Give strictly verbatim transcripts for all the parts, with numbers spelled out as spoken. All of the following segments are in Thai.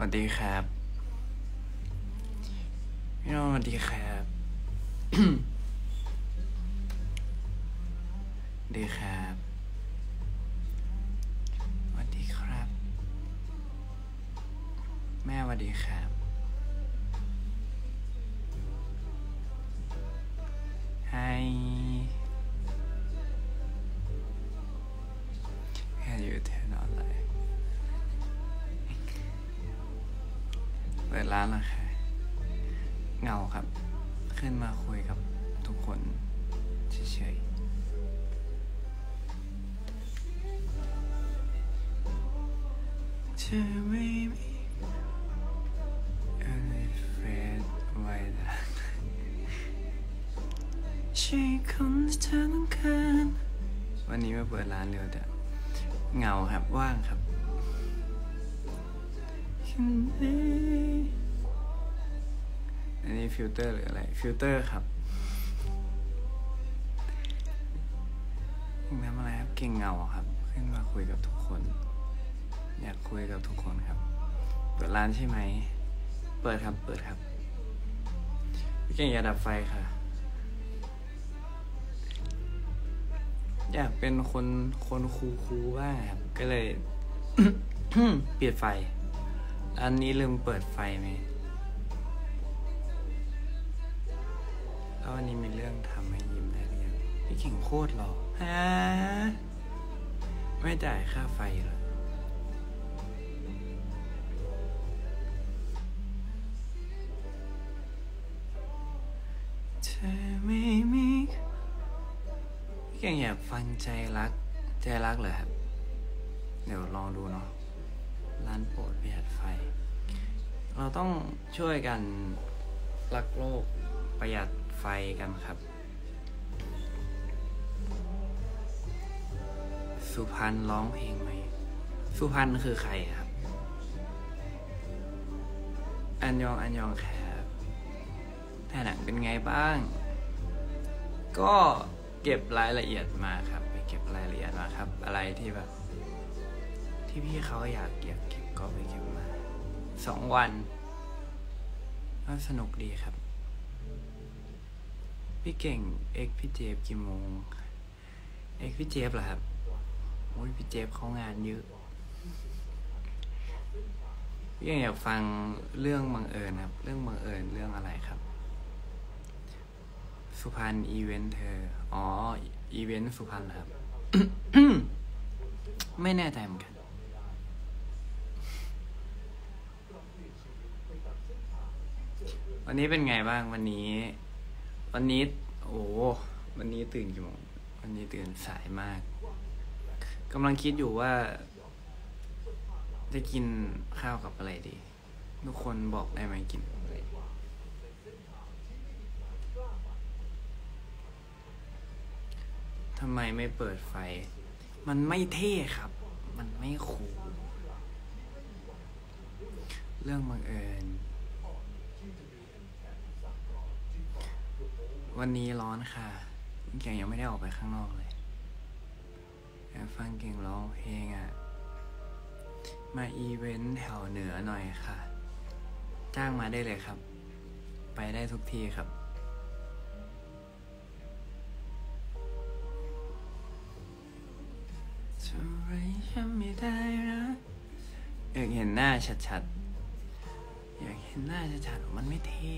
วัสดีครับพี่น้องสวัสดีครับ ดีครับสวัสดีครับแม่สวัสดีครับไฮแค่อยู่เทนออนไลน์เปิดร้านแล้วค่ะเงาครับขึ้นมาคุยกับทุกคนเฉยๆเธอไม่มีอะไรเฟซไว้ได้ใช่คนที่เธอต้องการวันนี้มาเปิดร้านเร็วแต่เงาครับว่างครับอันนี้ฟิลเตอร์หรืออะไรฟิลเตอร์ครับทำอะไรครับเก่งเงาครับขึ้นมาคุยกับทุกคนอยากคุยกับทุกคนครับเปิดร้านใช่ไหมเปิดครับเปิดครับพี่เก่งอย่าดับไฟค่ะอยากเป็นคนคนคูคูบ้างครับก็เลย เปิดไฟอันนี้ลืมเปิดไฟไหมแล้ววันนี้มีเรื่องทำให้ยิ้มได้หรือยังพี่เก่งโคตรหล่อฮะไม่จ่ายค่าไฟหรอเธอไม่มีพี่เก่งอยากฟังใจรักใจรักเหรอครับเดี๋ยวลองดูเนาะร้านโปรดประหยัดไฟเราต้องช่วยกันรักโลกประหยัดไฟกันครับสุพรรณร้องเพลงไหมสุพรรณคือใครครับอันยองอันยองครับแต่หนังเป็นไงบ้างก็เก็บรายละเอียดมาครับไปเก็บรายละเอียดมาครับอะไรที่แบบที่พี่เขาอยากเก็บเก็บก็ไปเก็บมาสองวันก็สนุกดีครับพี่เก่งเอ็กพี่เจฟกี่โมงเอ็กพี่เจฟเหรอครับโอ้ยพี่เจฟเขางานเยอะพี่เก่งอยากฟังเรื่องบังเอิญครับเรื่องบังเอิญเรื่องอะไรครับสุพรรณอีเวนต์เธออ๋ออีเวนต์สุพรรณครับ ไม่แน่ใจเหมือนกันวันนี้เป็นไงบ้างวันนี้วันนี้โอ้วันนี้ตื่นกี่โมงวันนี้ตื่นสายมากกำลังคิดอยู่ว่าจะกินข้าวกับอะไรดีทุกคนบอกได้ไหมกินอะไรทำไมไม่เปิดไฟมันไม่เท่ครับมันไม่คูลเรื่องบังเอิญวันนี้ร้อนค่ะเก่งยังไม่ได้ออกไปข้างนอกเลยอยากฟังเก่งร้องเพลงอ่ะมาอีเวนต์แถวเหนือหน่อยค่ะจ้างมาได้เลยครับไปได้ทุกที่ครับทำไมฉันไม่ได้รักอยากเห็นหน้าชัดๆอยากเห็นหน้าชัดๆมันไม่เท่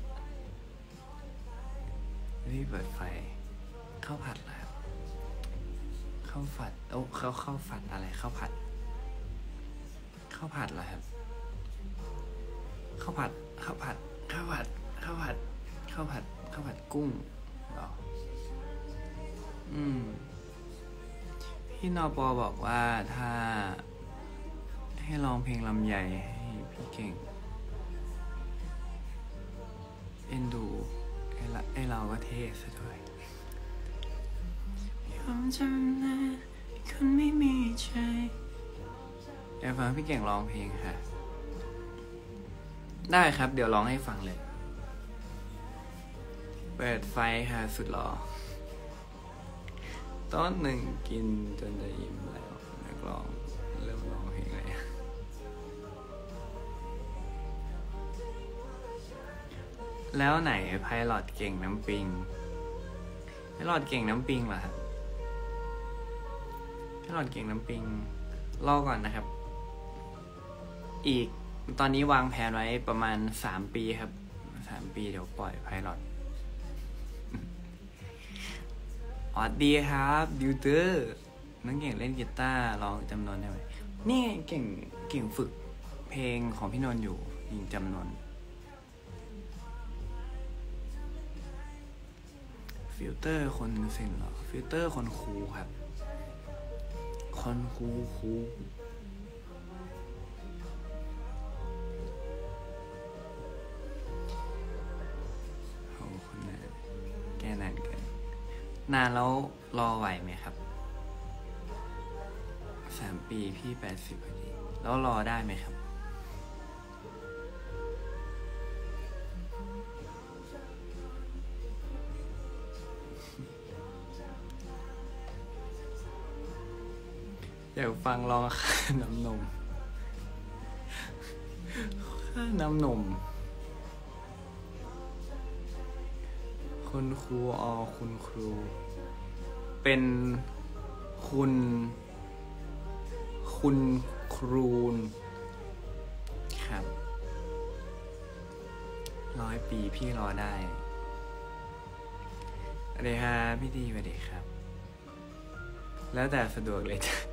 รีบเปิดไฟข้าวผัดแล้วข้าวผัดโอ้ข้าวข้าวผัดอะไรข้าวผัดข้าวผัดเหรอครับข้าวผัดข้าวผัดข้าวผัดข้าวผัดข้าวผัดข้าวผัดกุ้งเหรออืมพี่นปบอกว่าถ้าให้ร้องเพลงลำใหญ่ให้พี่เก่งเอ็นดูไอเราก็เท่ซะด้วยยอมจำนะคนไม่มีใจอยากฟังพี่เก่งร้องเพลงค่ะได้ครับเดี๋ยวร้องให้ฟังเลยเปิดไฟค่ะสุดหล่อตอนหนึ่งกินจนจะอิ่มแล้วนักร้องเริ่มร้องเพลงเลยแล้วไหนไพลอตเก่งน้ำปิงไพลอตเก่งน้ำปิงเหรอครับไพลอตเก่งน้ำปิงรอก่อนนะครับอีกตอนนี้วางแผนไว้ประมาณสามปีครับสามปีเดี๋ยวปล่อยไพลอตอ๋อดีครับดิวเตอร์น้องเก่งเล่นกีตาร์ร้องจำนวนได้ไหมนี่เก่งเก่งฝึกเพลงของพี่นนท์อยู่ยิงจำนวนฟิลเตอร์คนเซ็งเหรอฟิลเตอร์คนคูลครับคนคูลคูลโอ้คนนั้นแกนานเกินนานแล้วรอไหวไหมครับสามปีพี่แปดสิบพอดีแล้วรอได้ไหมครับอยากฟังลองค่าน้ำนมค่าน้ำนมคุณครูออคุณครูเป็นคุณคุณครูนครับร้อยปีพี่รอได้สวัสดีครับพี่ดีสวัสดีครับแล้วแต่สะดวกเลยจ้ะ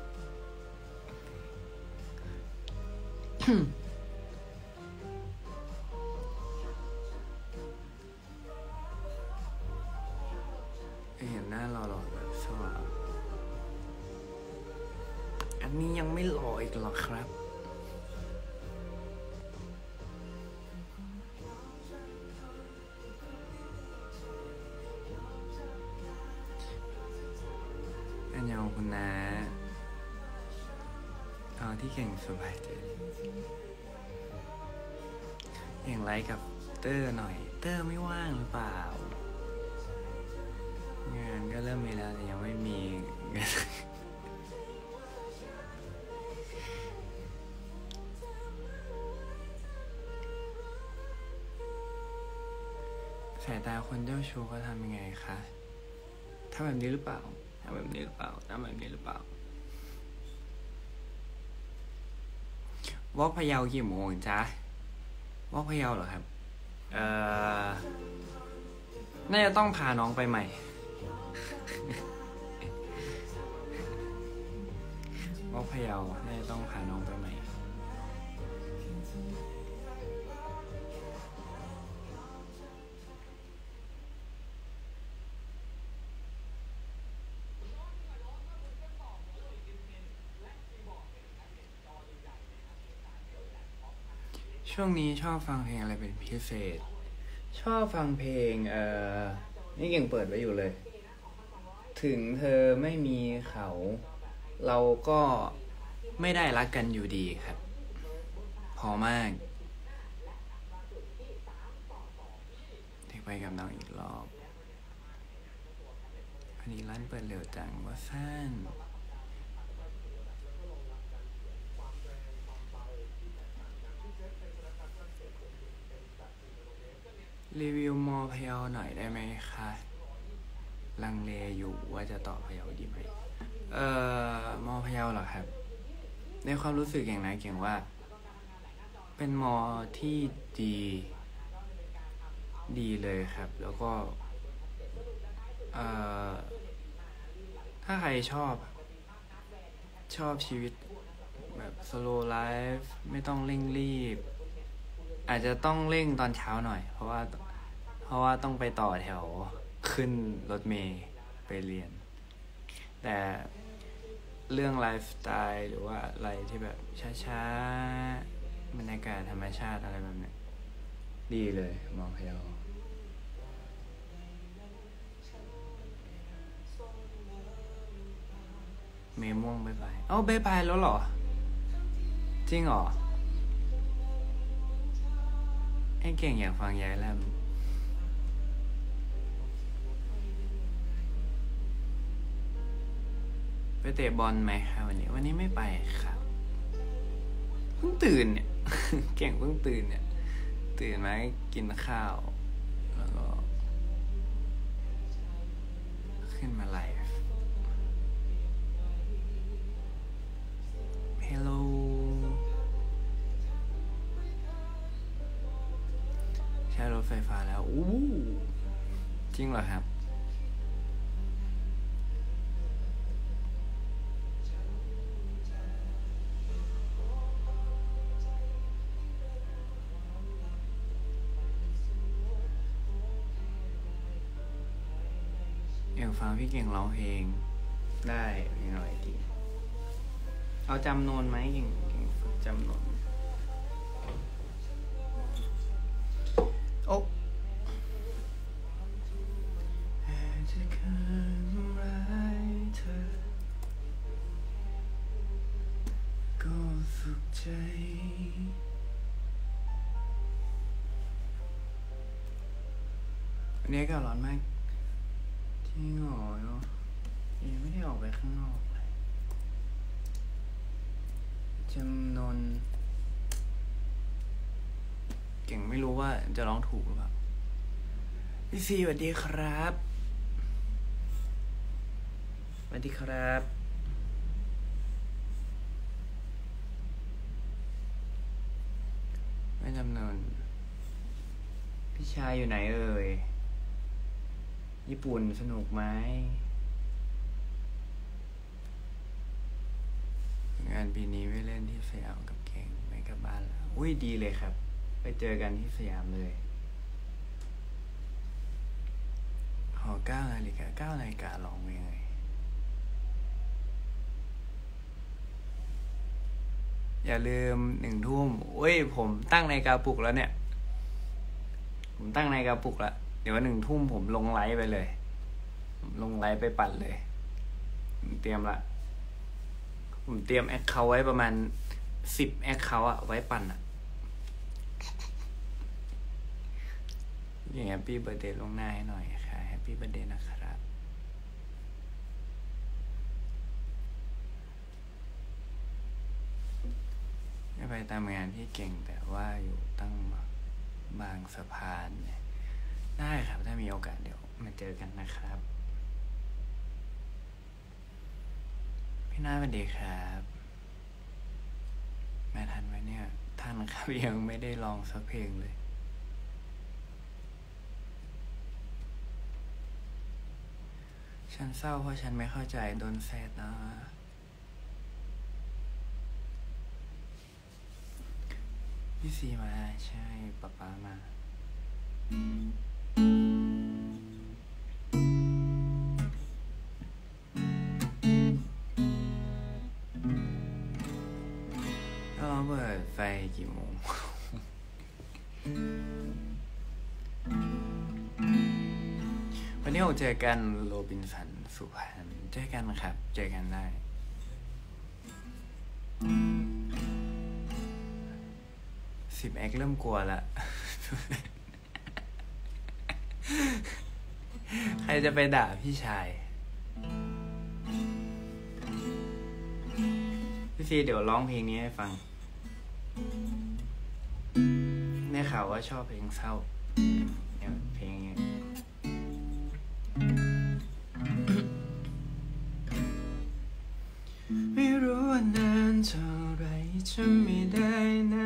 เห็นหน้าหล่อๆแบบสว่างอันนี้ยังไม่หล่ออีกหรอครับอันยองคุณนะเอาที่เก่งสบายใจอย่างไรกับเตอร์หน่อยเตอร์ไม่ว่างหรือเปล่างานก็เริ่มมีแล้วแต่ยังไม่มี สายตาคนเจ้าชู้เขาทำยังไงคะทำแบบนี้หรือเปล่าทำแบบนี้หรือเปล่าทำแบบนี้หรือเปล่าวอล์กพะเยากี่โมงจ๊ะวอล์กพะเยาเหรอครับเอ่อน่าจะต้องพาน้องไปใหม่ วอล์กพะเยาน่าจะต้องพาน้องไปใหม่ช่วงนี้ชอบฟังเพลงอะไรเป็นพิเศษชอบฟังเพลงเอ่อนี่เก่งเปิดไว้อยู่เลยถึงเธอไม่มีเขาเราก็ไม่ได้รักกันอยู่ดีครับพอมากเทคไปกับน้องอีกรอบอันนี้ร้านเปิดเร็วจังว่าสั้นรีวิวมอพะเยาหน่อยได้ไหมคะลังเลอยู่ว่าจะต่อพะเยาดีไหมเอ่อมอพะเยาเหรอครับในความรู้สึกอย่างไรเก่งว่าเป็นมอที่ดีดีเลยครับแล้วก็เอ่อถ้าใครชอบชอบชีวิตแบบ slow life ไม่ต้องเร่งรีบอาจจะต้องเร่งตอนเช้าหน่อยเพราะว่าเพราะว่าต้องไปต่อแถวขึ้นรถเมล์ไปเรียนแต่เรื่องไลฟ์สไตล์หรือว่าอะไรที่แบบช้าๆบรรยากาศธรรมชาติอะไรแบบนี้ดีเลยมองพะเยาเมม่วงบ๊ายบายเอ้าบ๊ายบายแล้วเหรอจริงเหรอไอ้เก่งอยากฟังยายแลมไปเตะบอลไหมครับวันนี้วันนี้ไม่ไปครับเพิ่งตื่นเนี่ย เก่งเพิ่งตื่นเนี่ยตื่นมากินข้าวแล้วก็ขึ้นมาไลฟ์ Hello ใช้รถไฟฟ้าแล้วอู้จริงเหรอครับอยากฟังพี่เก่งร้องเพลงได้เพลงอะไรดีเอาจำนวนไหมเก่งเก่งฝึกจำนวนโอ้จะเคยทำร้ายเธอก็สุขใจวันนี้ก็ร้อนมากที่หงอยเนาะยังไม่ได้ออกไปข้างนอกเลยจำนวนเก่งไม่รู้ว่าจะร้องถูกหรือเปล่าพี่ซีสวัสดีครับสวัสดีครับไม่จำนวนพี่ชายอยู่ไหนเอ่ยญี่ปุ่นสนุกไหมงานปีนี้ไม่เล่นที่สยามกับเก่งไม่กลับบ้านแล้วอุ้ยดีเลยครับไปเจอกันที่สยามเลยหอเก้านาฬิกาเก้านาฬิกาลองยังไงอย่าลืมหนึ่งทุ่มโอ้ยผมตั้งนาฬิกาปลุกแล้วเนี่ยผมตั้งนาฬิกาปลุกแล้วเดี๋ยวหนึ่งทุ่มผมลงไลฟ์ไปเลยลงไลฟ์ไปปั่นเลยผมเตรียมละผมเตรียมแอคเคาท์ไว้ประมาณสิบแอคเคาท์อะไว้ปั่นอะอย่างแฮปปี้เบิร์ธเดย์ลงหน้าให้หน่อยค่ะแฮปปี้เบิร์ธเดย์นะครับไม่ไปตามงานที่เก่งแต่ว่าอยู่ตั้งบางสะพานเนี่ยได้ครับถ้ามีโอกาสเดี๋ยวมาเจอกันนะครับพี่น้าสวัสดีครับมาทันไหมเนี่ยทันครับยังไม่ได้ลองสักเพลงเลยฉันเศร้าเพราะฉันไม่เข้าใจโดนแซดนะพี่ซีมาใช่ป๊าป๊ามาเราเปิดไฟกี่โมง วันนี้เราเจอกันโรบินสันสุพรรณเจอกันครับเจอกันได้สิบแอคเริ่มกลัวละ ใครจะไปด่าพี่ชายพี่ซีเดี๋ยวร้องเพลงนี้ให้ฟังได้ข่าวว่าชอบเพลงเศร้าเนี่ยเพลงนี้ไม่รู้ว่านานเท่าไรจะไม่ได้นะ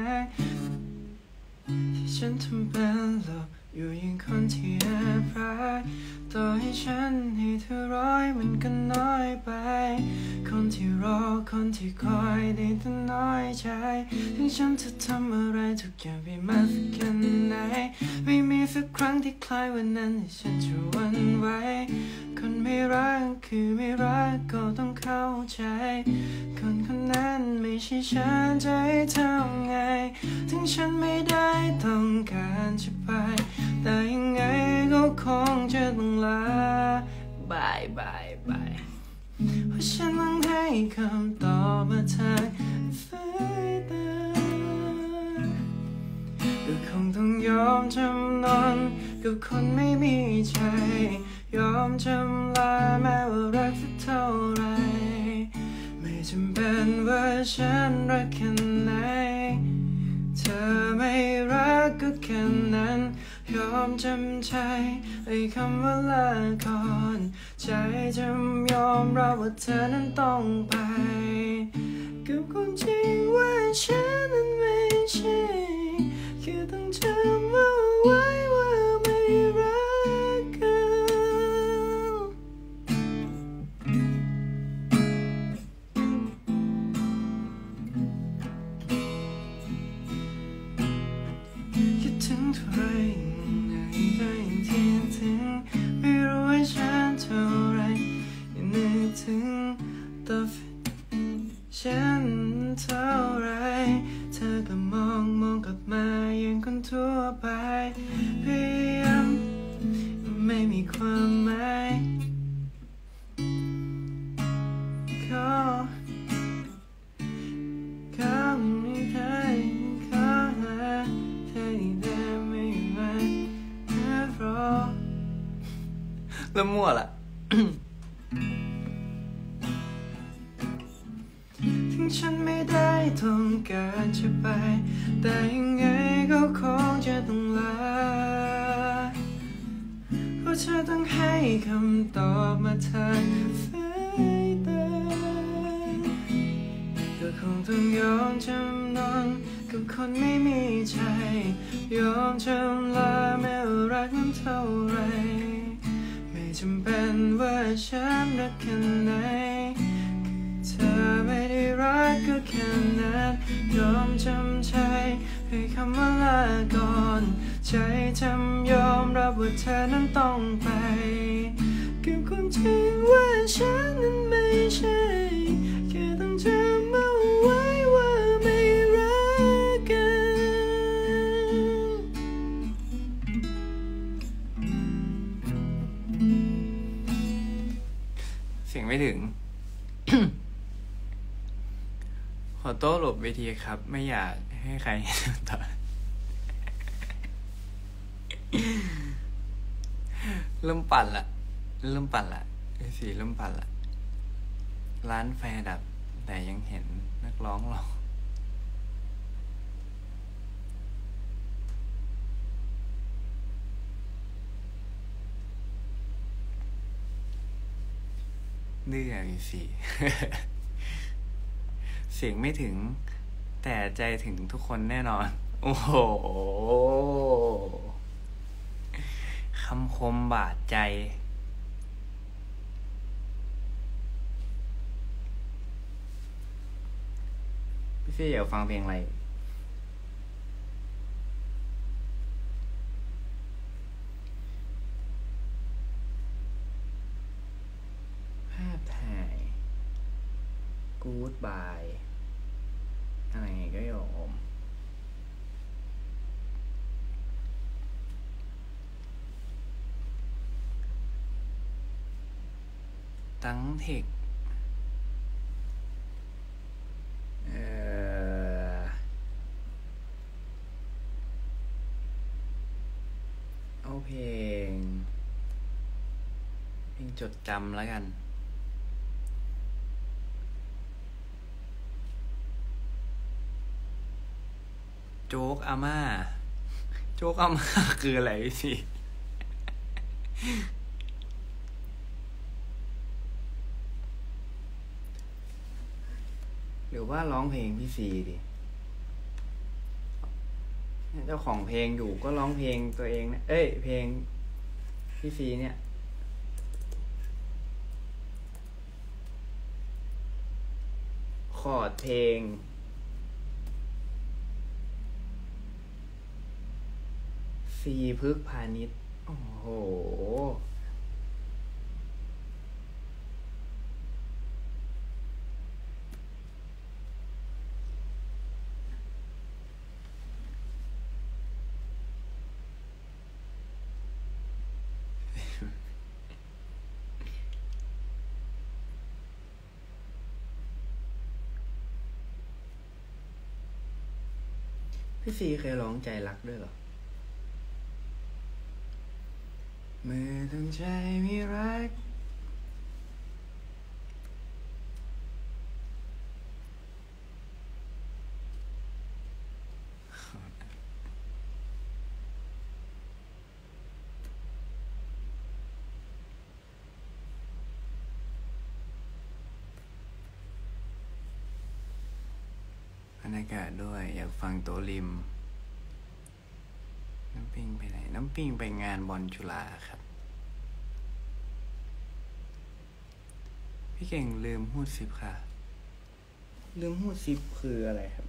ที่ฉันทำเป็นหลบอยู่ยังคนที่แอบรักต่อให้ฉันให้เธอร้อยมันก็น้อยไปคนที่รอคนที่คอยได้แต่น้อยใจถึงฉันจะทำอะไรทุกอย่างไปมากสักแค่ไหนไม่มีสักครั้งที่คล้ายวันนั้นที่ฉันจะหวั่นไหวคนไม่รักคือไม่รักก็ต้องเข้าใจคนคนนั้นไม่ใช่ฉันจะให้ทำไงถึงฉันไม่ได้ต้องการจะไปแต่ยังไงก็คงจะต้องลาบายบายบายเพราะฉันต้องให้คำตอบมาทางสายตาก็คงต้องยอมจำนนกับคนไม่มีใจยอมจำลาแม้ว่ารักสักเท่าไรไม่จำเป็นว่าฉันรักแค่ไหนเธอไม่รักก็แค่นั้นยอมจำใจไอ้คำว่าลาก่อนใจจำยอมรับว่าเธอนั้นต้องไปกับคนจริงว่าฉันนั้นไม่ใช่แค่ต้องจำเอาไว้ว่าไม่รักกันคิดถึงเท่าไรเหนื่อยก็ยังคิดถึงไม่รู้ว่าฉันเท่าไรยังนึกถึงตัวฉันเท่าไรเธอก็มองมองกลับมาอย่างคนทั่วไปพยายามไม่มีความหมายขอคำนี้เคยขอหาเธอที่เดิมไม่มาแค่รอเริ่มมั่วละ ถึงฉันไม่ได้ต้องการจะไปแต่ยังไงก็คงจะต้องลาเพราะเธอต้องให้คำตอบมาทางสายตาก็คงต้องยอมจำนนกับคนไม่มีใจยอมจำลาไม่รักนั้นเท่าไรไม่จำเป็นว่าฉันรักแค่ไหนเธอไม่ได้รักก็แค่นั้นยอมจำใจให้คำว่าลาก่อนใจจำยอมรับว่าเธอนั้นต้องไปกับคนจริงว่าฉันนั้นไม่ใช่แค่ต้องจำเอาไว้ว่าไม่รักกันเสียงไม่ถึง ขอโต้หลบเวทีครับไม่อยากให้ใครเห็นต่อ เริ่มปั่นละเริ่มปั่นละไอ้สีเริ่มปั่นละร้านแฟดับแต่ยังเห็นนักร้องร้องดื้อไอ้สี เสียงไม่ถึงแต่ใจถึงทุกคนแน่นอนโอ้โหคำคมบาดใจพี่ฟี่อยากฟังเพลงอะไรภาพถ่าย Goodbye อะไรก็ยอมตั้งเทคเอ่อเอาเพลงเพลงจดจำแล้วกันโจ๊กอาม่าโจ๊กอาม่าคืออะไรสิหรือว่าร้องเพลงพี่ซีดิเจ้าของเพลงอยู่ก็ร้องเพลงตัวเองนะเอ้ยเพลงพี่ซีเนี่ยคอร์ดเพลงซีพฤกษ์พาณิชย์โอ้โหพี่ซีเคยร้องใจรักด้วยเหรอเมื่อตั้งใจมีรักรรยากาศด้วยอยากฟังโตริมน้ำปิงไปไหนน้ำปิงไปงานบอลจุฬาครับพี่เก่งลืมพูดซิปค่ะลืมพูดซิปคืออะไรครับ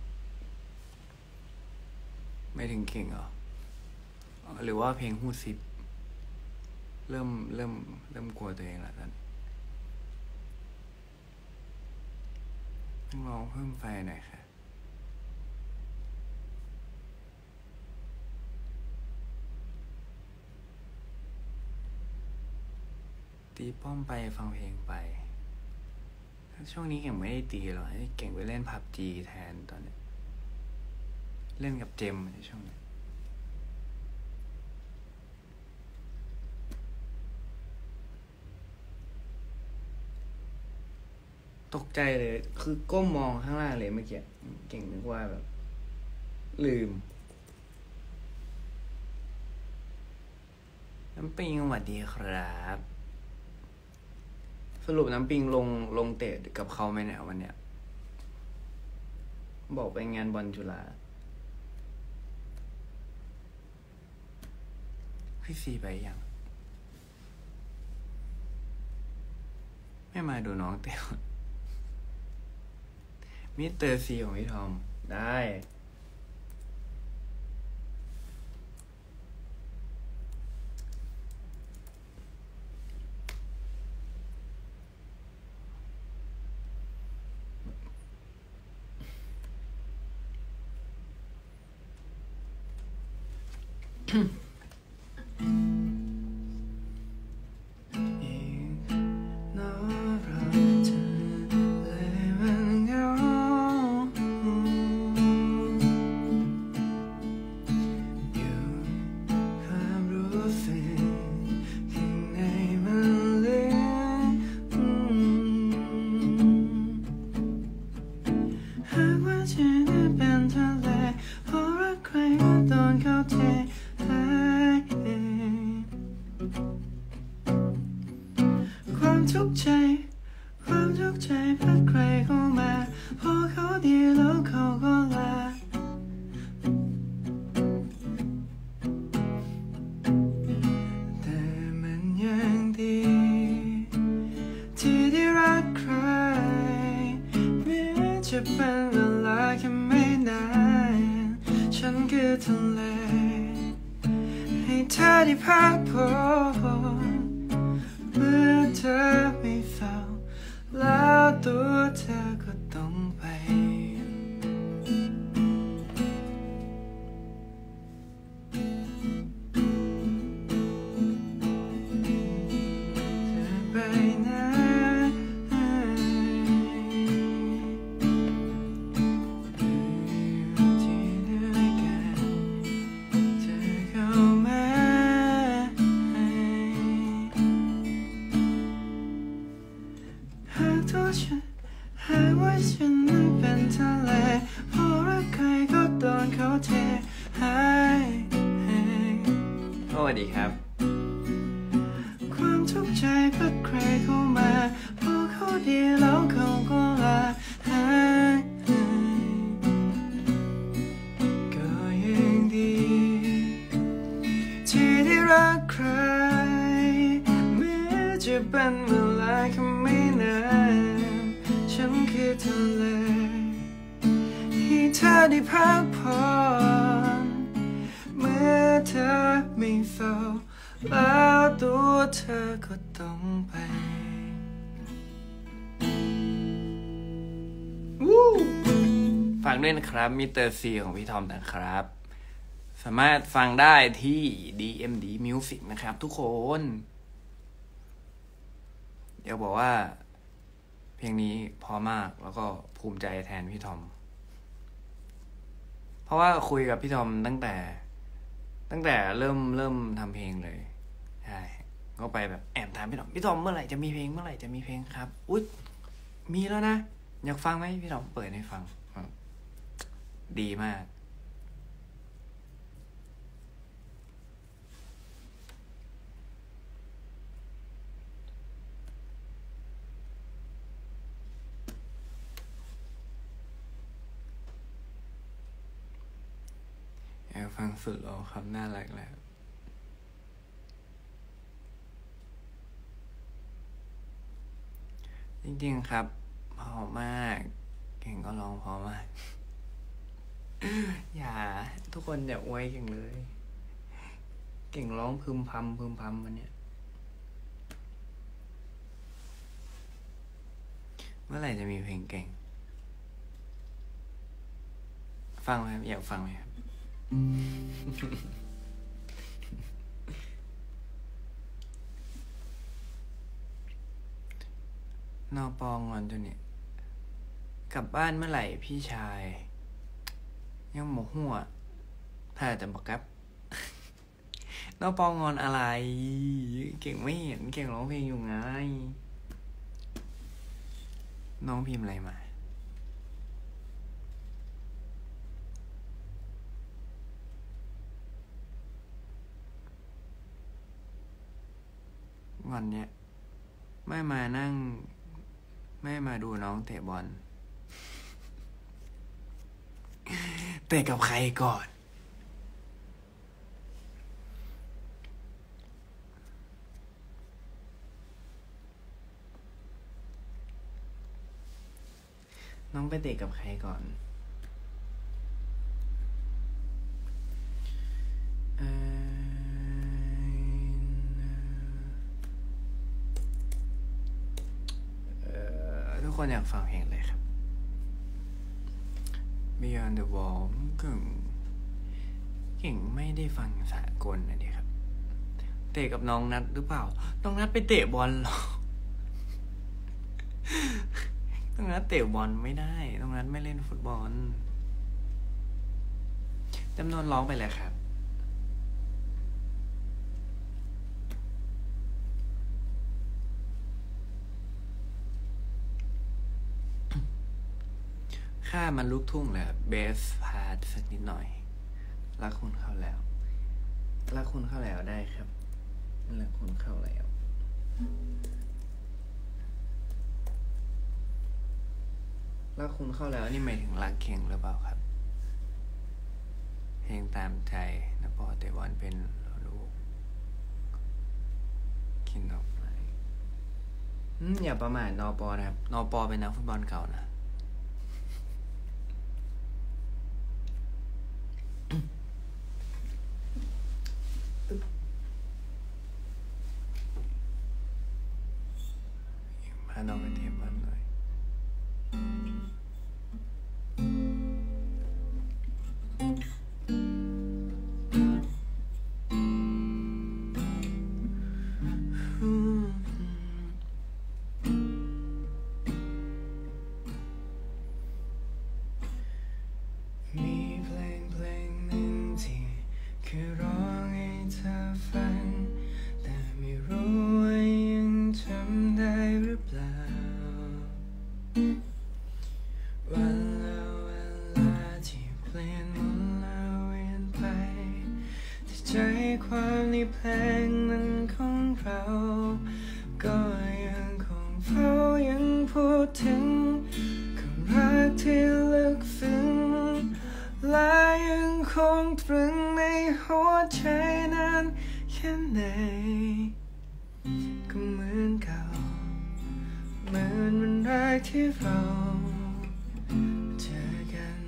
ไม่ถึงเก่งเหรอหรือว่าเพลงพูดซิปเริ่มเริ่มเริ่มกลัวตัวเองแล้วตอนต้องลองเพิ่มไฟหน่อยค่ะตีป้อมไปฟังเพลงไปช่วงนี้เก่งไม่ได้ตีหรอกเก่งไปเล่นพับจีแทนตอนนี้เล่นกับเจมในช่วงนี้ตกใจเลยคือก้มมองข้างล่างเลยเมื่อกี้เก่งนึกว่าแบบลืมน้ำปิงสวัสดีครับสรุปน้ำปิงลงลงเตะกับเขาไหมเนี่ยวันเนี้ยบอกไปงานบอลจุฬาพี่ซีไปยังไม่มาดูน้องเตะมิสเตอร์ซีของพี่ทอมได้ฝากด้วยนะครับมิสเตอร์ซีของพี่ทอมนะครับสามารถฟังได้ที่ ดี เอ็ม ดี Music นะครับทุกคนเดี๋ยวบอกว่าเพลงนี้พอมากแล้วก็ภูมิใจแทนพี่ทอมเพราะว่าคุยกับพี่ทอมตั้งแต่ตั้งแต่เริ่มเริ่มทำเพลงเลยใช่ก็ไปแบบแอบถามพี่ทอมพี่ทอมเมื่อไหร่จะมีเพลงเมื่อไหร่จะมีเพลงครับอุ๊ยมีแล้วนะอยากฟังไหมพี่ทอมเปิดให้ฟังดีมากากฟังสุดโลครับน่ารักแล้วจริงๆครับพอมากเก่งก็ร้องพอมาก อย่าทุกคนอย่าอวยเก่งเลย เก่งร้องพึมพำพึมพำวันเนี้ยเมื่อไหร่จะมีเพลงเก่งฟังไหมอยากฟังไหมครับ นอปองงอนจนเนี่ยกลับบ้านเมื่อไหร่พี่ชาย ยังหมกหัวถ้าจะบอกครับ นอปองงอนอะไร เก่งไม่เห็นเก่งร้องเพลงอยู่ไงน้องพิมพ์อะไรมาวันเนี้ยไม่มานั่งไม่มาดูน้องเตะบอล เตะกับใครก่อนน้องไปเตะกับใครก่อนเอ่อทุกคนอยากฟังเพลงอะไรครับ Beyond the Wall เก่งเก่งไม่ได้ฟังสากลนะดิครับเตะกับน้องนัดหรือเปล่าน้องนัดไปเตะบอลหรอ น้องนัดเตะบอลไม่ได้น้องนัดไม่เล่นฟุตบอลจำนวนร้องไปเลยครับค่ามันลูกทุ่งแหละเบสพาร์ทสักนิดหน่อยรักคุณเข้าแล้วรักคุณเข้าแล้วได้ครับรักคุณเข้าแล้วรักคุณเข้าแล้วนี่หมายถึงรักเข่งหรือเปล่าครับเพลงตามใจนะปอเตวันเป็นลูกกินดอกไม้อย่าประมาทนอปอนะครับนอปอเป็นนักฟุตบอลเก่านะพาน้องไปเทปบอลหน่อยมีเพลงเพลงหนึ่งที่เคยร้องให้เธอฟังแต่ไม่รู้ว่ายังจำได้หรือเปล่าวันแล้วเวลาที่เปลี่ยนหมุนแล้วเวียนไปแต่ใจความในเพลงนั้นของเราก็ยังคงเฝ้ายังพูดถึงความรักที่ลึกซึ้งและยังคงตรึงในหัวใจนั้นแค่ไหนก็เหมือนเก่าเหมือนวันแรกที่เราเจอกัน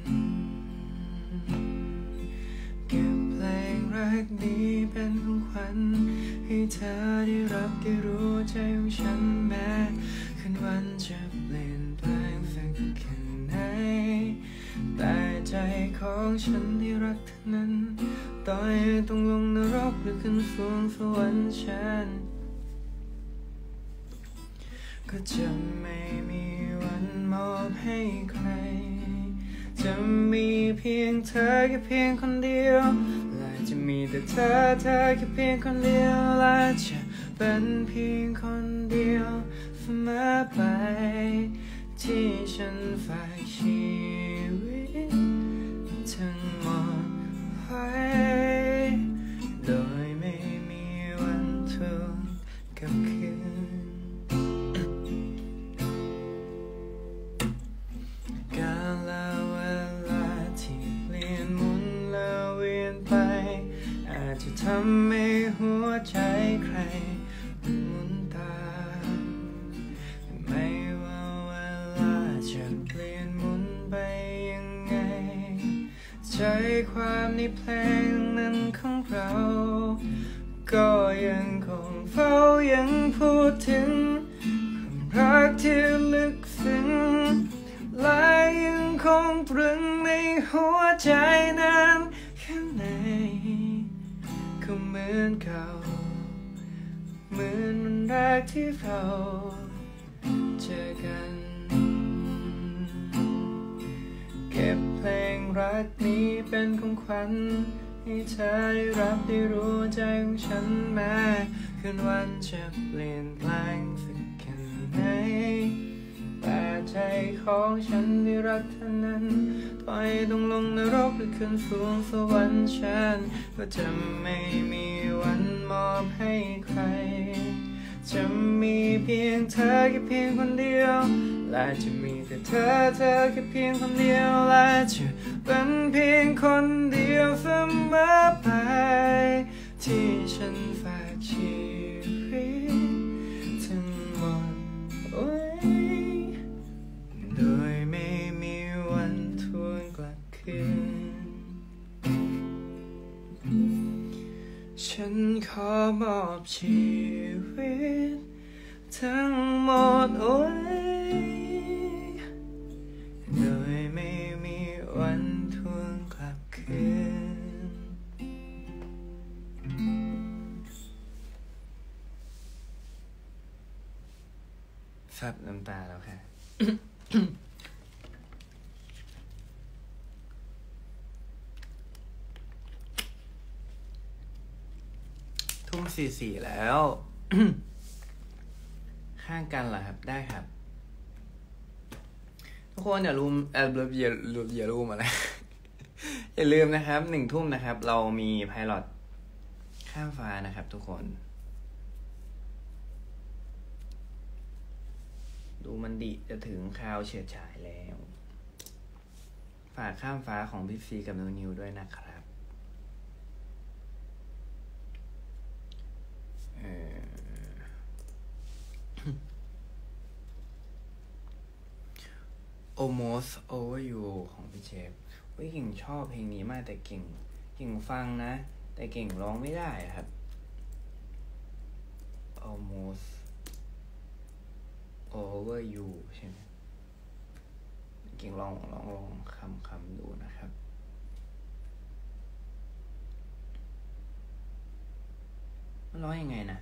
เก็บเพลงรักนี้เป็นของขวัญให้เธอได้รับได้รู้ใจของฉันแม้คืนวันจะเปลี่ยนแปลงสักแค่ไหนแต่ใจของฉันที่รักเธอนั้นต่อให้ต้องลงนรกหรือขึ้นสวงสวรรค์ฉันก็จะไม่มีวันมอบให้ใครจะมีเพียงเธอแค่เพียงคนเดียวและจะมีแต่เธอเธอแค่เพียงคนเดียวและจะเป็นเพียงคนเดียวเสมอไปที่ฉันฝากชีวิตทั้งหมดไว้โดยไม่มีวันทุกข์กับคืนกาลเวลาที่เปลี่ยนหมุนแล้วเวียนไปใครหมุนตามไม่ว่าเวลาจะเปลี่ยนหมุนไปยังไงใจความในเพลงนั้นของเราก็ยังคงเฝ้ายังพูดถึงความรักที่ลึกซึ้งและยังคงตรึงในหัวใจนั้นข้างในก็เหมือนเก่าเหมือนวันแรกที่เราเจอกันเก็บเพลงรักนี้เป็นของขวัญให้เธอได้รับได้รู้ใจของฉันแม้คืนวันจะเปลี่ยนแปลงสักแค่ไหนแต่ใจของฉันที่รักเธอนั้นต่อยต้องลงนรกหรือขึ้นสูงสวรรค์ฉันก็จะไม่มีวันมอบให้ใครจะมีเพียงเธอแค่เพียงคนเดียวและจะมีแต่เธอเธอแค่เพียงคนเดียวและจะเป็นเพียงคนเดียวเสมอไปที่ฉันฝากชีวิตทั้งหมดไว้โดยไม่มีวันทวนกลับคืนฉันขอมอบชีวิตทั้งหมดไว้โดยไม่มีวันทวนกลับคืนซับน้ำตาแล้วค่ะ ทุ่มสี่สี่แล้ว ข้างกันเหรอครับได้ครับทุกคนอย่าลืมเอออย่าลืมอย่าลืมอะไร อย่าลืมนะครับหนึ่งทุ่มนะครับเรามีไพลอตข้ามฟ้านะครับทุกคนดูมันดิจะถึงคราวเฉิดฉายแล้วฝากข้ามฟ้าของพี่ซีกับนิวนิวด้วยนะครับเออ almost over you ของพี่เชฟเฮ้ยเก่งชอบเพลงนี้มากแต่เก่งเก่งฟังนะแต่เก่งร้องไม่ได้ครับ almost over you ใช่ไหมเก่งลองลองลองคำคำดูนะครับมันร้องยังไงนะ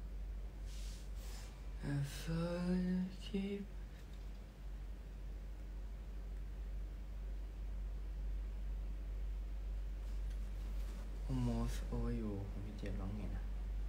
keep almost over you ของพี่เจี๊ยบร้องไงนะ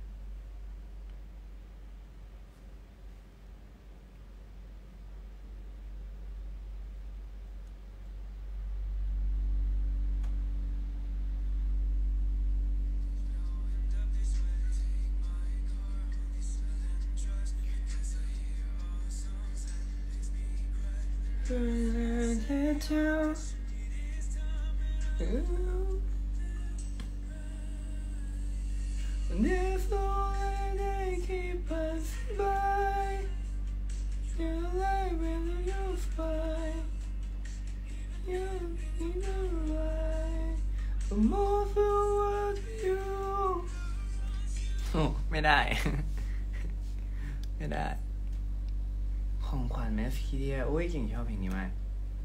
There's no way they keep us by your life when you're fine. You need to lie. I'm all for you. โอ้ไม่ได้ ไม่ได้ของขวัญแมสคีเดียโอ้ยเก่งชอบเพลงนี้มาก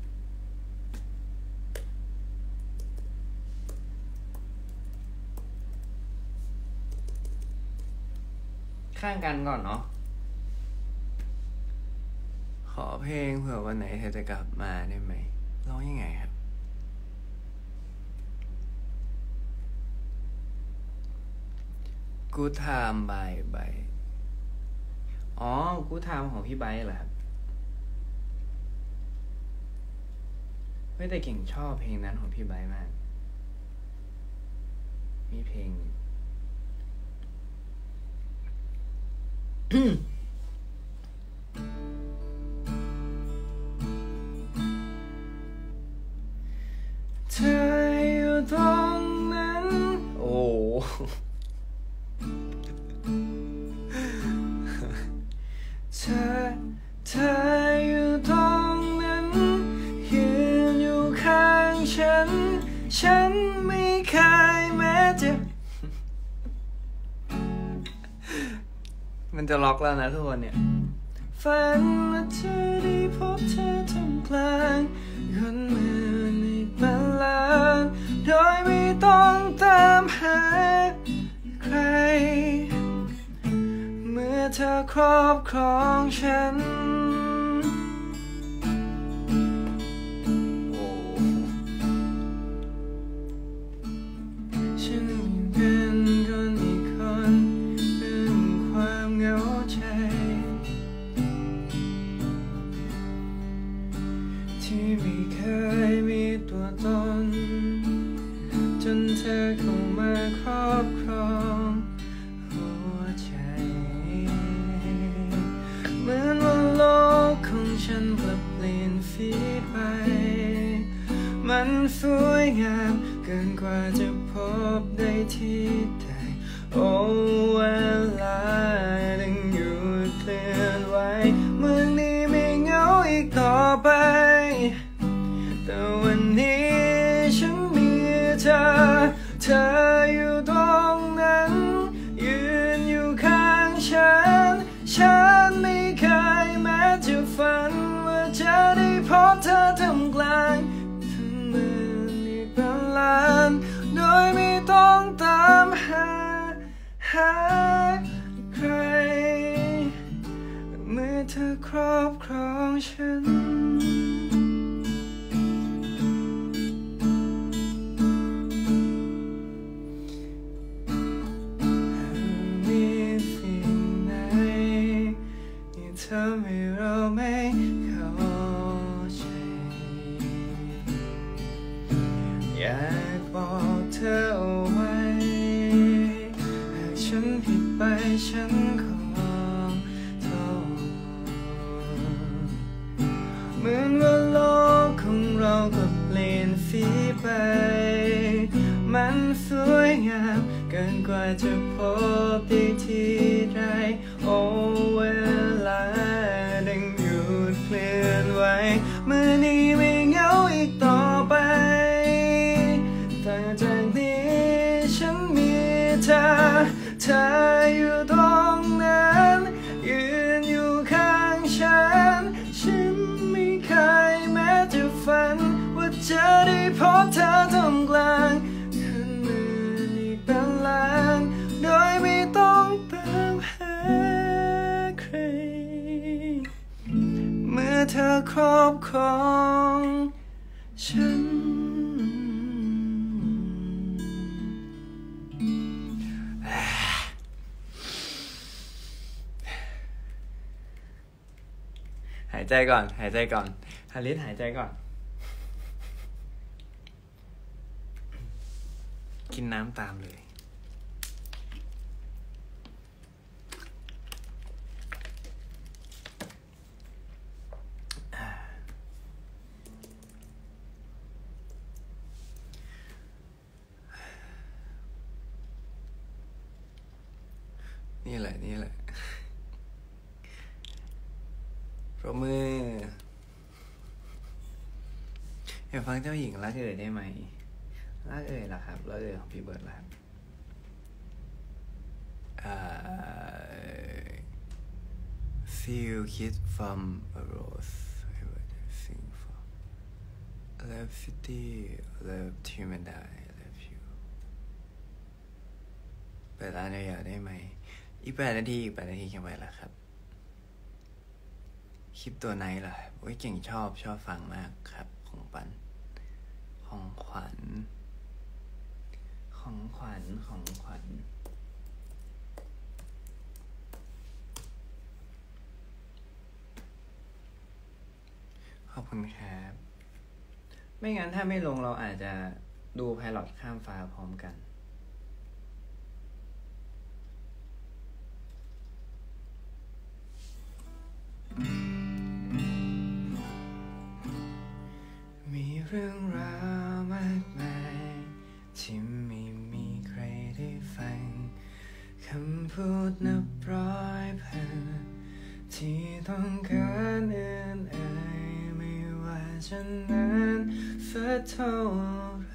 ข้างกันก่อนเนาะขอเพลงเผื่อวันไหนเธอจะกลับมาได้ไหมร้องยังไงครับกูไทม์บายบายอ๋อกูไทม์ของพี่ไบร์ทเหรอครับเฮ้ยแต่เก่งชอบเพลงนั้นของพี่ไบร์ทมากมีเพลงเธออยู่ตรงนั้นโอ้ฉันฉันไม่เคยแม้จะมันจะล็อกแล้วนะทุกคนเนี่ยฝันว่าเธอได้พบเธอท่ามกลางคนเมืองอีกเป็นล้านโดยไม่ต้องตามหาใครเมื่อเธอครอบครองฉันฉันไม่เป็นคนอีกคนเรื่องความเหงาใจที่ไม่เคยมีตัวตนจนเธอเข้ามาครอบครองหัวใจเหมือนว่าโลกของฉันปรับเปลี่ยนฟีไปมันสวยงามเกินกว่าจะพบได้ที่ใดโอ้เวลาดังหยุดเคลื่อนไหวเมืองนี้ไม่เหงาอีกต่อไปแต่วันนี้ฉันมีเธอเธออยู่ตรงนั้นยืนอยู่ข้างฉันฉันไม่เคยแม้จะฝันว่าจะได้พบเธอท่ามกลางทั้งเมืองอีกเป็นล้านโดยไม่ต้องตามหาหาใครเมื่อเธอครอบครองฉันทำให้เราไม่เข้าใจอยากบอกเธอเอาไว้หากฉันผิดไปฉันขอโทษเหมือนว่าโลกของเราก็เปลี่ยนฟีไปมันสวยงามเกินกว่าจะพบได้ที่ใดโอ้เวลาดังหยุดเคลื่อนไหวเมื่อนี้ไม่เหงาอีกต่อไปแต่จากนี้ฉันมีเธอเธออยู่ตรงนั้นยืนอยู่ข้างฉันฉันไม่เคยแม้จะฝันว่าจะได้พบเธอท่ามกลางคนเมืองอีกเป็นล้านโดยไม่ต้องตามหาใครเมื่อเธอครอบครองฉันหายใจก่อนหายใจก่อนฮาริสหายใจก่อนกินน้ำตามเลยนี่แหละนี่แหละปรบมืออยากฟังเจ้าหญิงรักเอ่ยได้ไหมรักเอ่ยล่ะครับรักเอ่ยของพี่เบิร์ดล่ะครับอ่า Few kiss from a rose I would sing for Love city love team and I love you เปิดร้านยาวๆได้ไหมอีกแปดนาทีอีกแปดนาทีแค่ไหนล่ะครับคลิปตัวไหนล่ะโอ้ยเก่งชอบชอบฟังมากครับของปันของขวัญของขวัญของขวัญขอบคุณครับไม่งั้นถ้าไม่ลงเราอาจจะดูไพลอตข้ามฟ้าพร้อมกันมีเรื่องราวมากมายที่ไม่มีใครได้ฟังคำพูดนับร้อยพันที่ต้องการเอ่ยเอ่ยไม่ว่าจะนานสักเท่าไร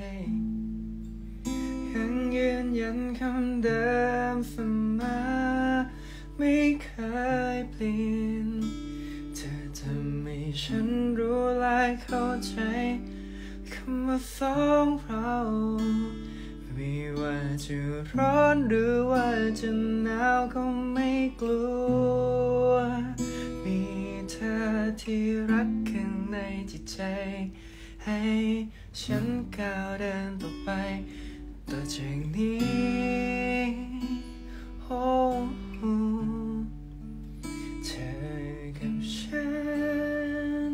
ยังยืนยันคำเดิมเสมอไม่เคยเปลี่ยนเธอทำให้ฉันรู้และเข้าใจคำว่าสองเราไม่ว่าจะร้อนหรือว่าจะหนาวก็ไม่กลัวมีเธอที่รักข้างในจิตใจให้ฉันก้าวเดินต่อไปต่อจากนี้โอ้เธอกับฉัน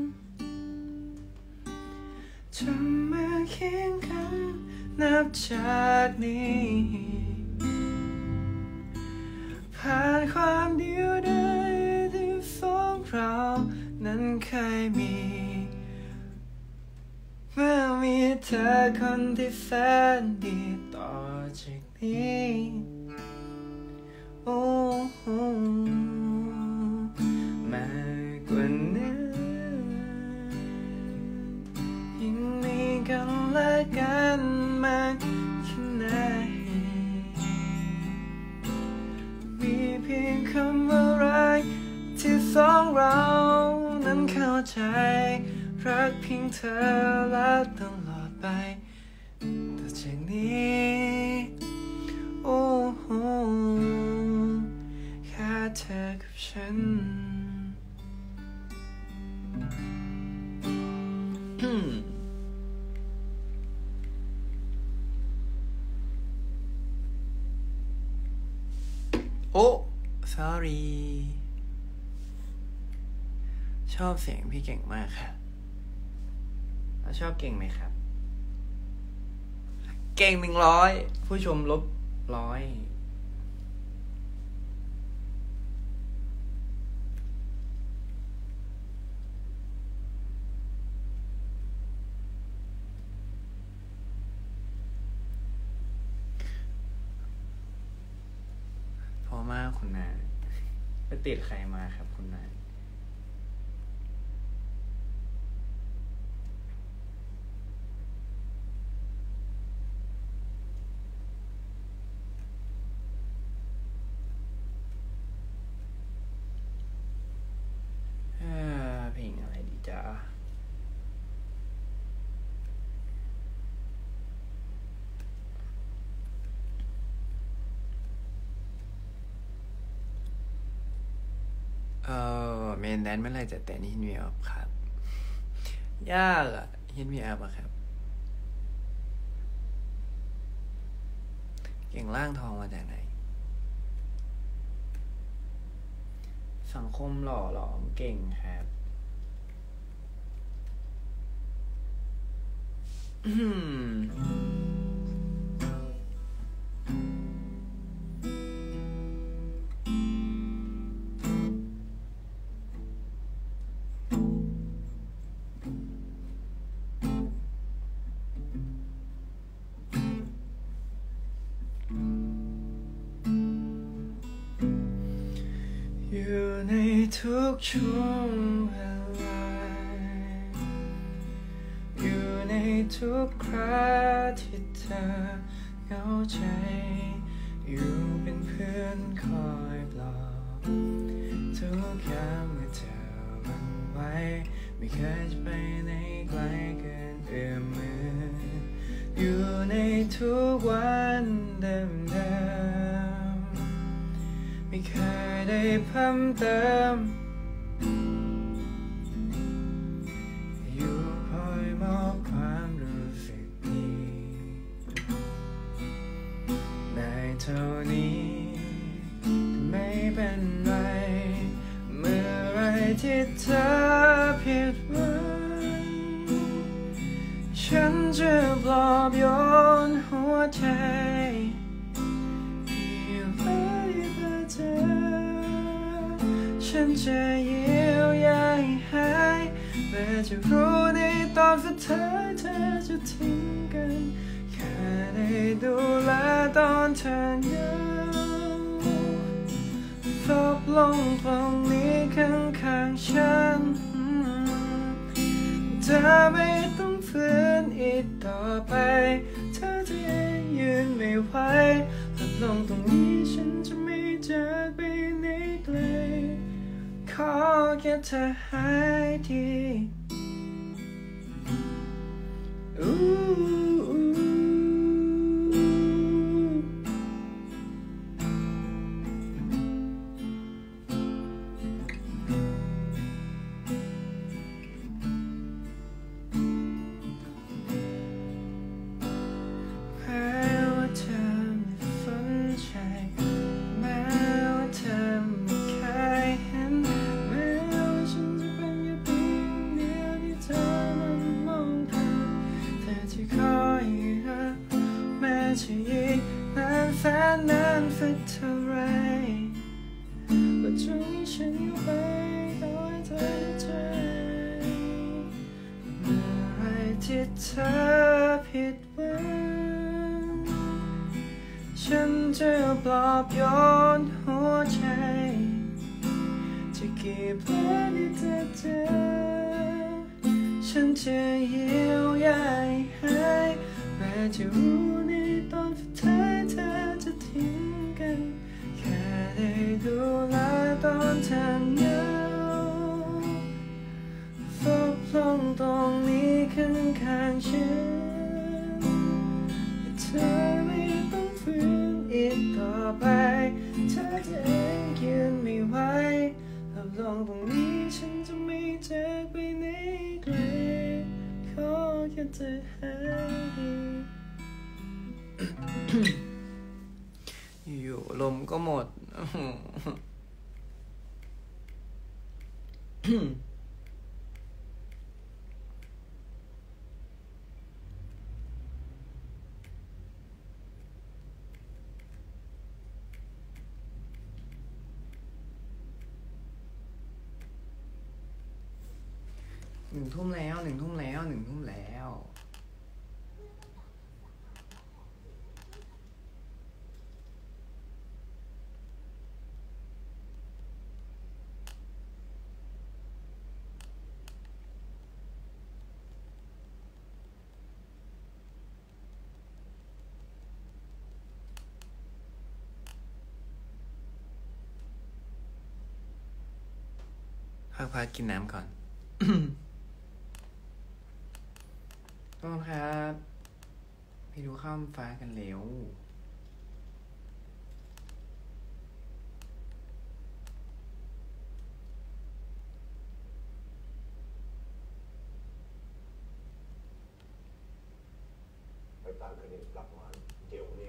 จะมาเคียงกันนับจากนี้ผ่านความเดียวดายที่สองเรานั้นเคยมีเมื่อมีเธอคนที่แสนดีต่อจากนี้โอ้โหมากกว่านั้นยังมีกันและกันมากแค่ไหนมีเพียงคำว่ารักที่สองเรานั้นเข้าใจรักเพียงเธอและตลอดไปต่อจากนี้โอ้โหแค่เธอกับฉันโอ้ sorry ชอบเสียงพี่เก่งมากครับแล้วชอบเก่งไหมครับเก่งหนึ่งร้อยผู้ชมลบร้อยพอมากคุณนายไปติดใครมาครับคุณนายเพลงอะไรดีจ๊ะเออเมนแดนเมื่อไรจะแต่ฮิตมีอัพครับยากอะฮิตมีอัพอะครับเก่งล่างทองมาจากไหนสังคมหล่อหลอมเก่งครับอืมอยู่ในทุกช่วงเวลาอยู่ในทุกคราที่เธอเหงาใจอยู่เป็นเพื่อนคอยปลอบทุกยามเมื่อเธอหวั่นไหวไม่เคยจะไปไหนไกลเกินเอื้อมมืออยู่ในทุกวันเดิมๆไม่เคยได้เพิ่มเติมอยู่คอยมอบความรู้สึกดีได้เท่านี้ไม่เป็นไรเมื่อไรที่เธอผิดหวังฉันจะปลอบโยนหัวใจฉันจะเยียวยาให้หายแม้จะรู้ในตอนสุดท้ายเธอจะทิ้งกันแค่ได้ดูแลตอนเธอเหงาซบลงตรงนี้ข้างๆฉันเธอไม่ต้องฝืนอีกต่อไปเธอจะยืนไม่ไหวหลับลงตรงนี้ฉันจะไม่จากไปไหนไกลขอแค่เธอหายดีอู้จะอีกนานแสนนานสักเท่าไรว่าตรงนี้ฉันอยู่ไปขอให้เธอได้ใจเมื่อไรที่เธอผิดหวังฉันจะปลอบโยนหัวใจจะกี่แผลที่เธอเจอฉันจะเยียวยาให้หายแม้จะรู้ในตอนสุดท้ายเธอจะทิ้งกันแค่ได้ดูแลตอนเธอเหงาฟบลงตรงนี้ข้างข้างฉันเธอไม่ต้องฝืนอีกต่อไปเธอจะเองยืนไม่ไหวหลับลงตรงนี้ฉันจะไม่จากไปไหนไกลขอแค่เธอหายดีอยู่ลมก็หมดหนึ่งทุ่มแล้วหนึ่งทุ่มแล้วหนึ่งทุ่มแล้วพักๆกินน้ำก่อน ต้นครับไปดูข้ามฟ้ากันเร็วไปตามคดีกลับมาเกี่ยวนี่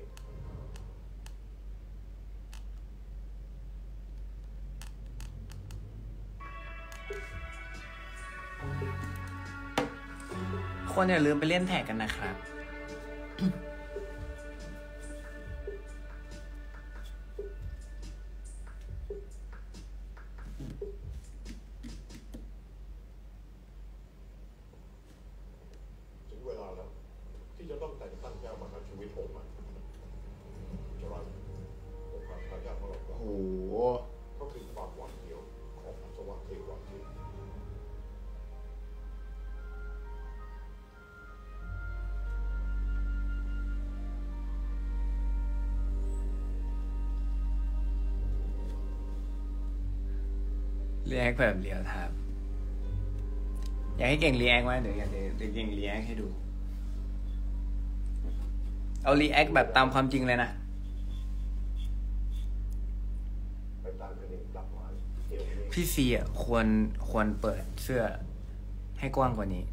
คนอย่าลืมไปเล่นแท็กกันนะครับถึงเวลาแล้วที่จะต้องแต่งตั้งเจ้ามหาชีวิตองค์ใหม่จะรันองค์การทายาทมรดกโอ้โหก็คือความหวังเดียวของอัศวะเทวาทิตรีแอคแบบเรียลไทม์อยากให้เก่งรีแอคไหมเดี๋ยวเดี๋ยวเดี๋ยวเก่งรีแอคให้ดูเอารีแอคแบบตามความจริงเลยนะพี่ซีอ่ะควรควรเปิดเสื้อให้กว้างกว่านี้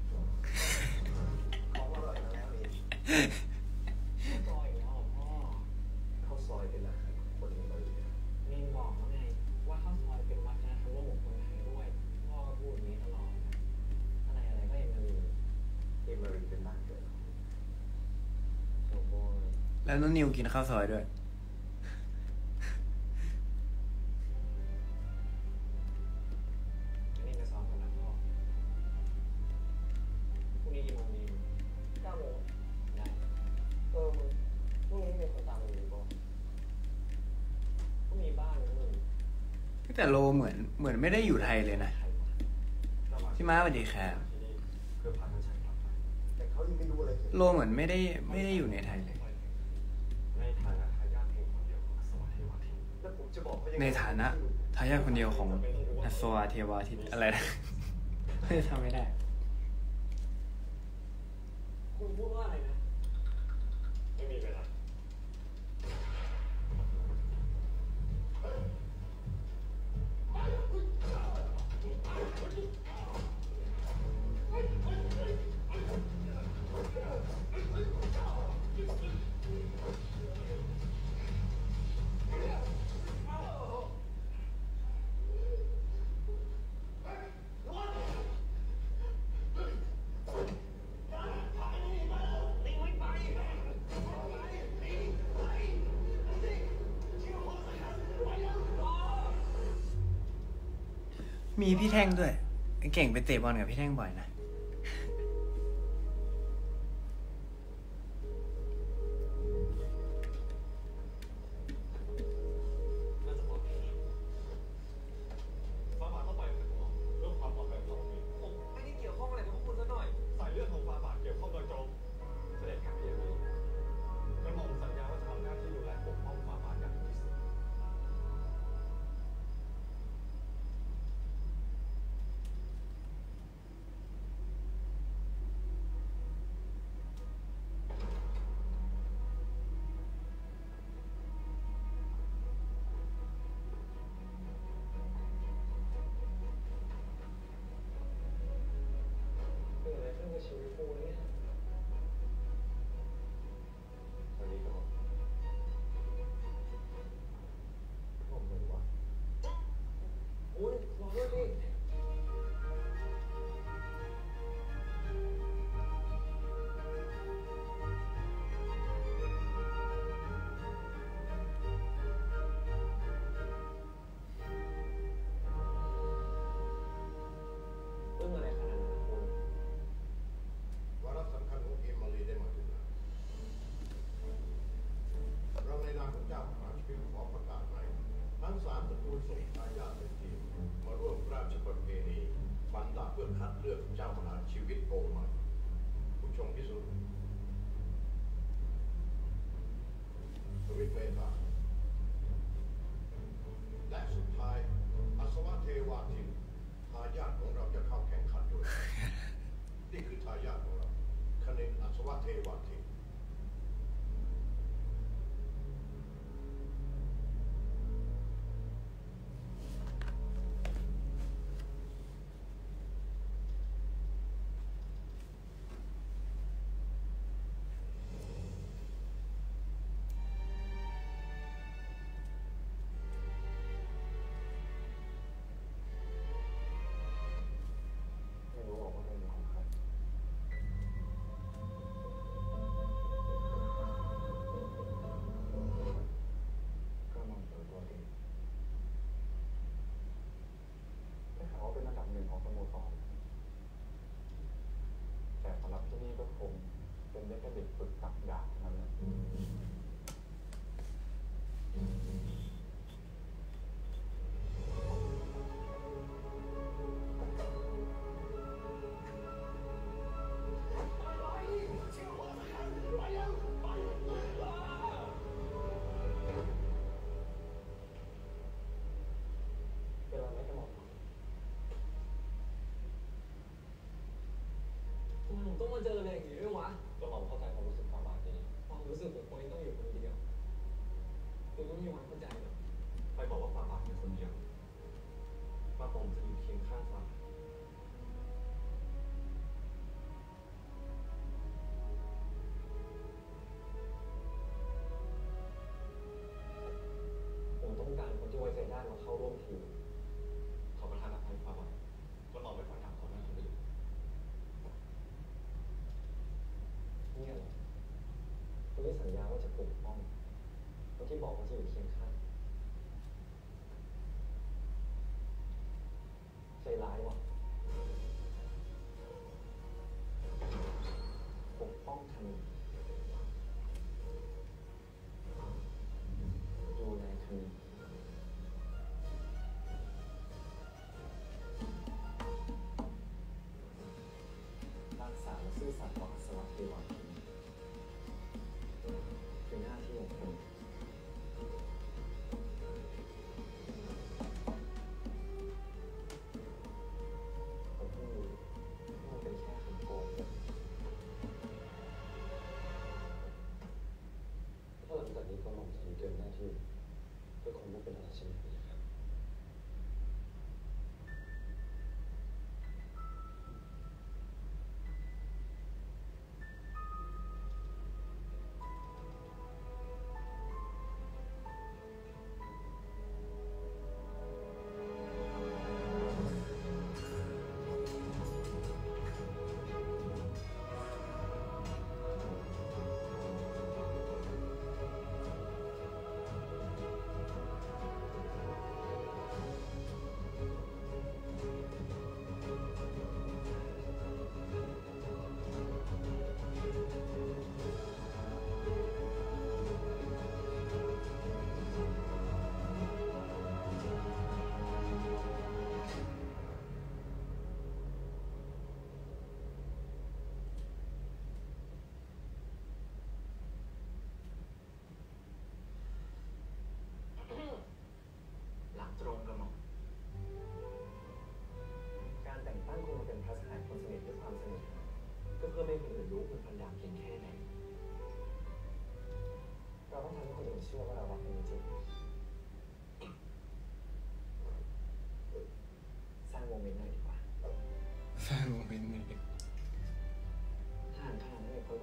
แล้วนุ่นนิวกินข้าวซอยด้วยนี่จะซ้อมกันนะพ่อพรุ่งนี้กี่โมงดีเก้าโมงได้เออมึงพรุ่งนี้มีคนตามมึงหรือเปล่าพรุ่งนี้บ้านมึงแต่โลเหมือนเหมือนไม่ได้อยู่ไทยเลยนะพี่ม้าสวัสดีครับโลเหมือนไม่ได้ไม่ได้อยู่ในไทยเลยในฐานะทายาทเพียงคนเดียวของสวรรค์เทวาทิตแล้วผมจะบอกเขายังไงในฐานะทายาทคนเดียวของอัศวาเทวาทิตอะไรนะ ไม่ทำไม่ได้คุณพูดว่าอะไรนะไม่มีเวลามีพี่แท่งด้วยเก่งไปเตะบอลกับพี่แท่งบ่อยนะน่าจะปลอดภัยฟ้าบาทเข้าไปกับผมเรื่องความปลอดภัยของเราเองผมไม่ได้เกี่ยวข้องอะไรกับพวกคุณซะหน่อยสายเลือดของฟ้าบาทเกี่ยวข้องโดยตรงเสด็จการเพียงนี้กระหม่อมสัญญาว่าจะทำหน้าที่ดูแลปกป้องฟ้าบาทอย่างดีที่สุดเกิดอะไรขึ้นกับชีวิตกูเนี่ยตอนนี้ก็ผมไม่รู้ว่าคุณรอด้วยดิเรื่องอะไรขนาดนั้นนะคุณวาระสำคัญของเอมารีได้มาถึงแล้วเราในนามของเจ้ามหาชีวิตขอประกาศใหม่ทั้งสามตระกูลส่งทายาทเป็นทีมมาร่วมราชประเพณีฟันดาบเพื่อคัดเลือกเจ้ามหาชีวิตองค์ใหม่ผู้ชงพิสุทธิ์สวิตเมธาและสุดท้ายอัศวะเทวาทินทายาทของเราจะเข้าแข่งขันด้วย นี่คือทายาทของเราคณินอัศวะเทวาทินไม่รู้หรอกว่าเป็นของใครก็มองเปิดตัวดีได้ข่าวว่าเป็นอันดับหนึ่งของสโมสรแต่สำหรับที่นี่ก็คงเป็นได้แค่เด็กฝึกตักดาบเท่านั้นแหละ เป็นอะไรไหมกันหมดทำไมผมต้องมาเจออะไรอย่างนี้ด้วยวะก็ลองเข้าใจความรู้สึกฟ้าบาทดีความรู้สึกของคนที่ต้องอยู่คนเดียวคุณต้องมีวันเข้าใจเหรอไปบอกว่าฟ้าบาทเป็นคนเดียวฟ้าผมจะอยู่เคียงข้างฟ้าผมต้องการคนที่ไว้ใจได้มาเข้าร่วมทีมขอประทานอภัยฟ้าบาทก็ลองไม่ฟังถามเขาหน้าคนอื่นเนี่ยเหรอคุณที่สัญญาว่าจะปกป้องคนที่บอกว่าจะอยู่เคียงข้างใจร้ายว่ะปกป้องคณินดูแลคณินรักษาและซื่อสัตย์ต่ออัศวะเทวาทิน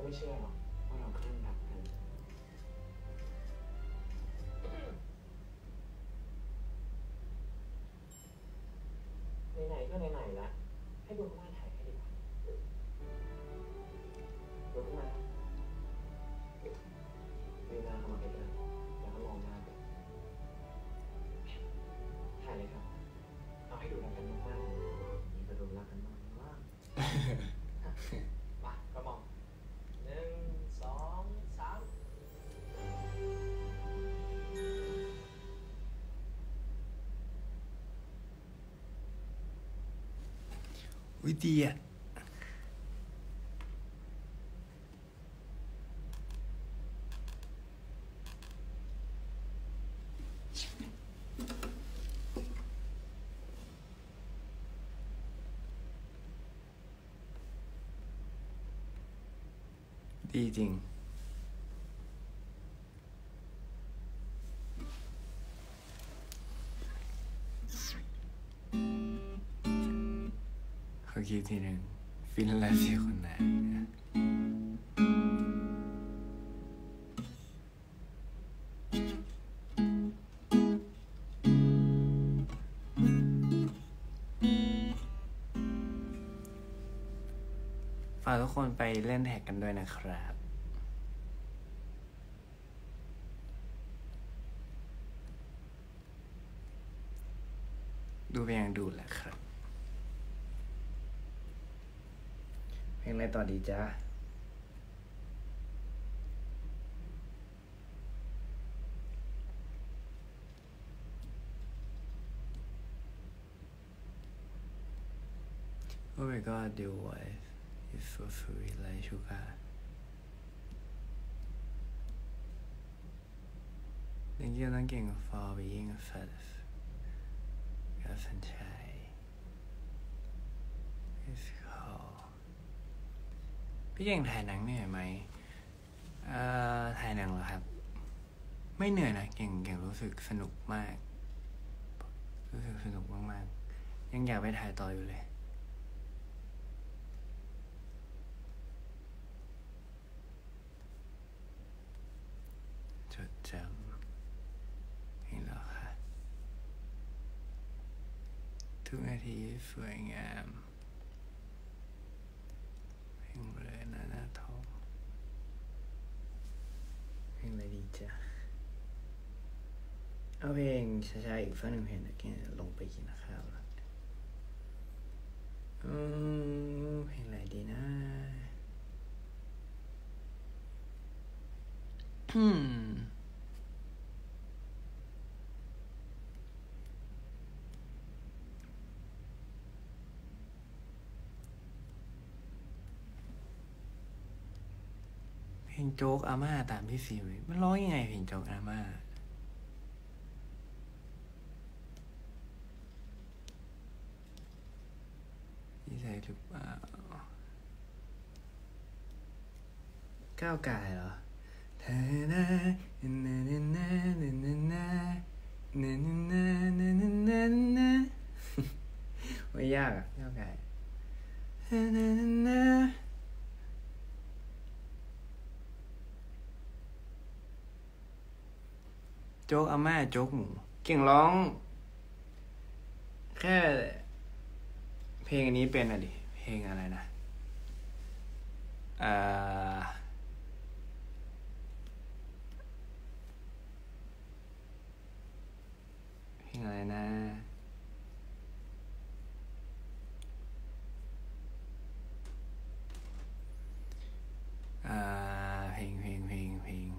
ไม่เชื่อหรอกว่าเราคลั่งรักกันไหนๆก็ไหนๆละให้ดูเข้ามาถ่ายให้ดีกว่าดูเข้ามาดูหน้าเข้ามาใกล้ๆแล้วก็มองหน้ากันถ่ายเลยครับเอาให้ดูรักกันมากๆนี่ก็ดูรักกันมากมากมาก็มองหนึ่งสองสามวิดีอ่ะดีจริงเขาคิดทีหนึ่งฟินแลนด์ที่คนไหนฝากทุกคนไปเล่นแท็กกันด้วยนะครับ ดูไปยังดูแหละครับเพลงอะไรต่อดีจ้าOh my god, your wife is so sweet like sugar. Thank you, thank you for being first. กับสัญชัย It's called พี่เก่งถ่ายหนังเหนื่อยไหมเอ่อถ่ายหนังเหรอครับ ไม่เหนื่อยนะเก่งเก่งรู้สึกสนุกมากรู้สึกสนุกมากๆยังอยากไปถ่ายต่ออยู่เลยจดจำเห็นแล้วค่ะทุกนาทีสวยงามเพลงเลยนะหน้าท้องเพลงอะไรดีจ้ะเอาเพลงช้าๆอีกสักหนึ่งเพลงนะแกลงไปกินข้าวแล้วอืมเพลงอะไรดีนะอืมเพลงโจ๊กอาม่าตามพี่ซีมันร้องยังไงเพลงโจ๊กอาม่านี่ใช่หรือเปล่าก้าวกายเหรอเธอนะนะนะนะนะนะนะนะนะนะนะนะนะไม่ยากอ่ะก้าวกายนะนะนะโจ๊กอาม่าโจ๊กหมูเก่งร้องแค่เพลงอันนี้เป็นอะดิเพลงอะไรนะอ่าเพลงอะไรนะอ่าเพลงเพลงเพลงเพลง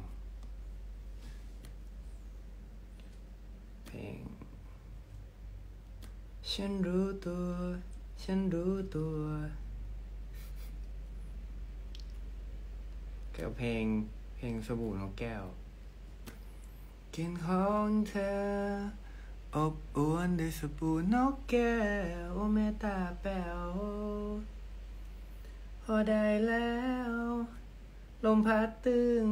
เพลงฉันรู้ตัวฉันรู้ตัวกับเพลงเพลงสบู่นกแก้วกลิ่นของเธออบอวลด้วยสบู่นกแก้วโอแม่ตาแป๋วพอได้แล้วลมพัดตึง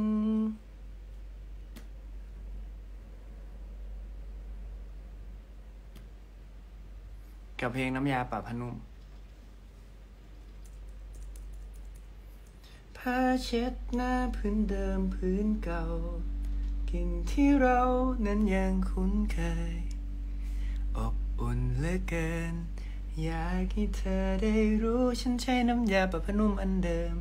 กับเพลงน้ำยาปรับผ้านุ่มทผ้าเช็ดหน้าพื้นเดิมพื้นเก่ากลิ่นที่เรานั้นยังคุ้นเคยอบอุ่นเหลือเกินอยากให้เธอได้รู้ฉันใช้น้ำยาปรับผ้านุ่มอันเดิม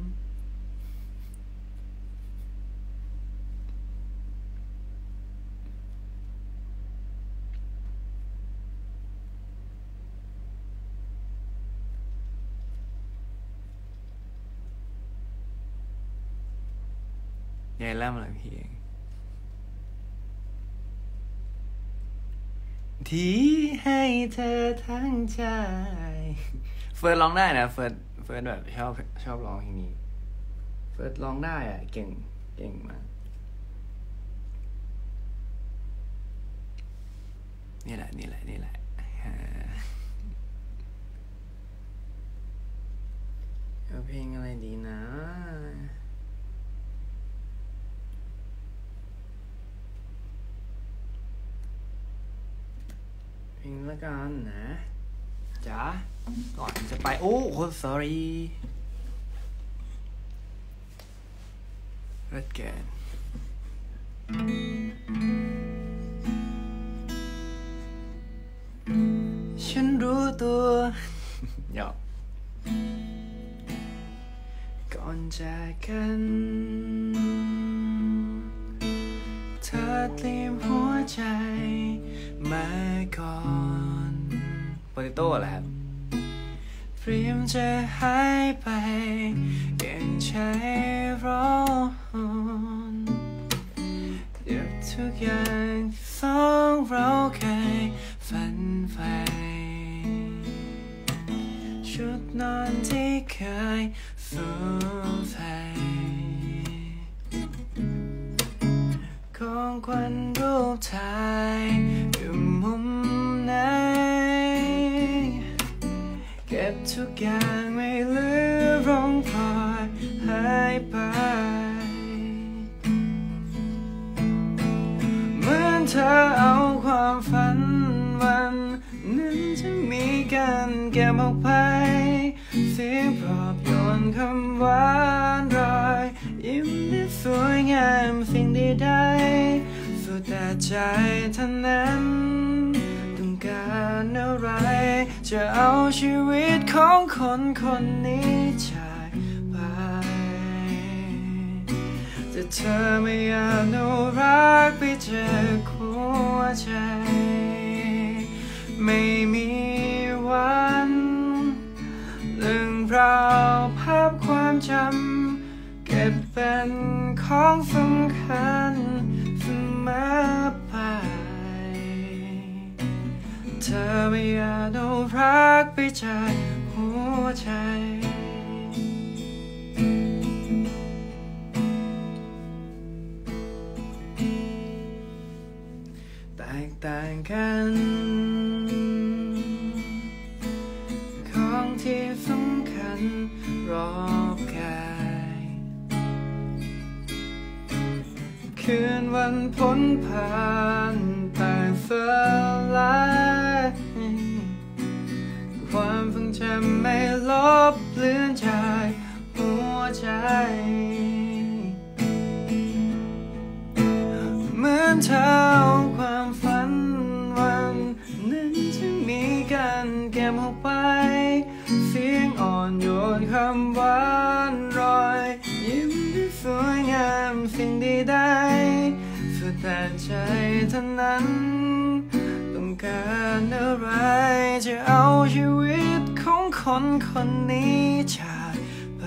ยายล่ำหลังเพียงที่ให้เธอทั้งใจเฟิร์สร้องได้นะเฟิร์สเฟิร์สแบบชอบชอบร้องเพลงนี้เฟิร์สร้องได้อ่ะเก่งเก่งมากนี่แหละนี่แหละนี่แหละเอาเพลงอะไรดีนะเพลงละกันนะจ๋าก่อนจะไปโอ้โห sorry เลิศเกินฉันรู้ตัวหยอกก่อนจากกันเธอเตรียมหัวใจมาก่อนโปเตโต้แหละครับเตรียมจะหายไปยังใช้ร้อนเก็บทุกอย่างที่สองเราเคยฝันใฝ่ชุดนอนที่เคยสวมใส่ของขวัญรูปถ่ายอยู่มุมไหนเก็บทุกอย่างไม่เหลือร่องรอยหายไปเหมือนเธอเอาความฝันวันนั้นจะมีกันเก็บออกไปเสียงปลอบโยนคำหวานรอยยิ้มที่สวยงามสิ่งใดๆสุดแต่ใจเท่านั้นต้องการอะไรจะเอาชีวิตของคนคนนี้จากไปแต่เธอไม่อาจเอารักไปจากหัวใจไม่มีวันเรื่องราวภาพความจำเก็บเป็นของสำคัญเสมอไปเธอไม่อาจเอารักไปจากหัวใจแตกต่างกันของที่สำคัญรอบกายคืนวันพ้นผ่านต่างสลายความทรงจำไม่ลบเลือนจากหัวใจเหมือนเธอเอาความฝันวันนั้นจะมีกันเก็บออกไปเสียงอ่อนโยนคำหวานรอยยิ้มที่สวยงามสิ่งใดๆสุดแต่ใจเท่านั้นต้องการอะไรจะเอาชีวิตของคนคนนี้จากไป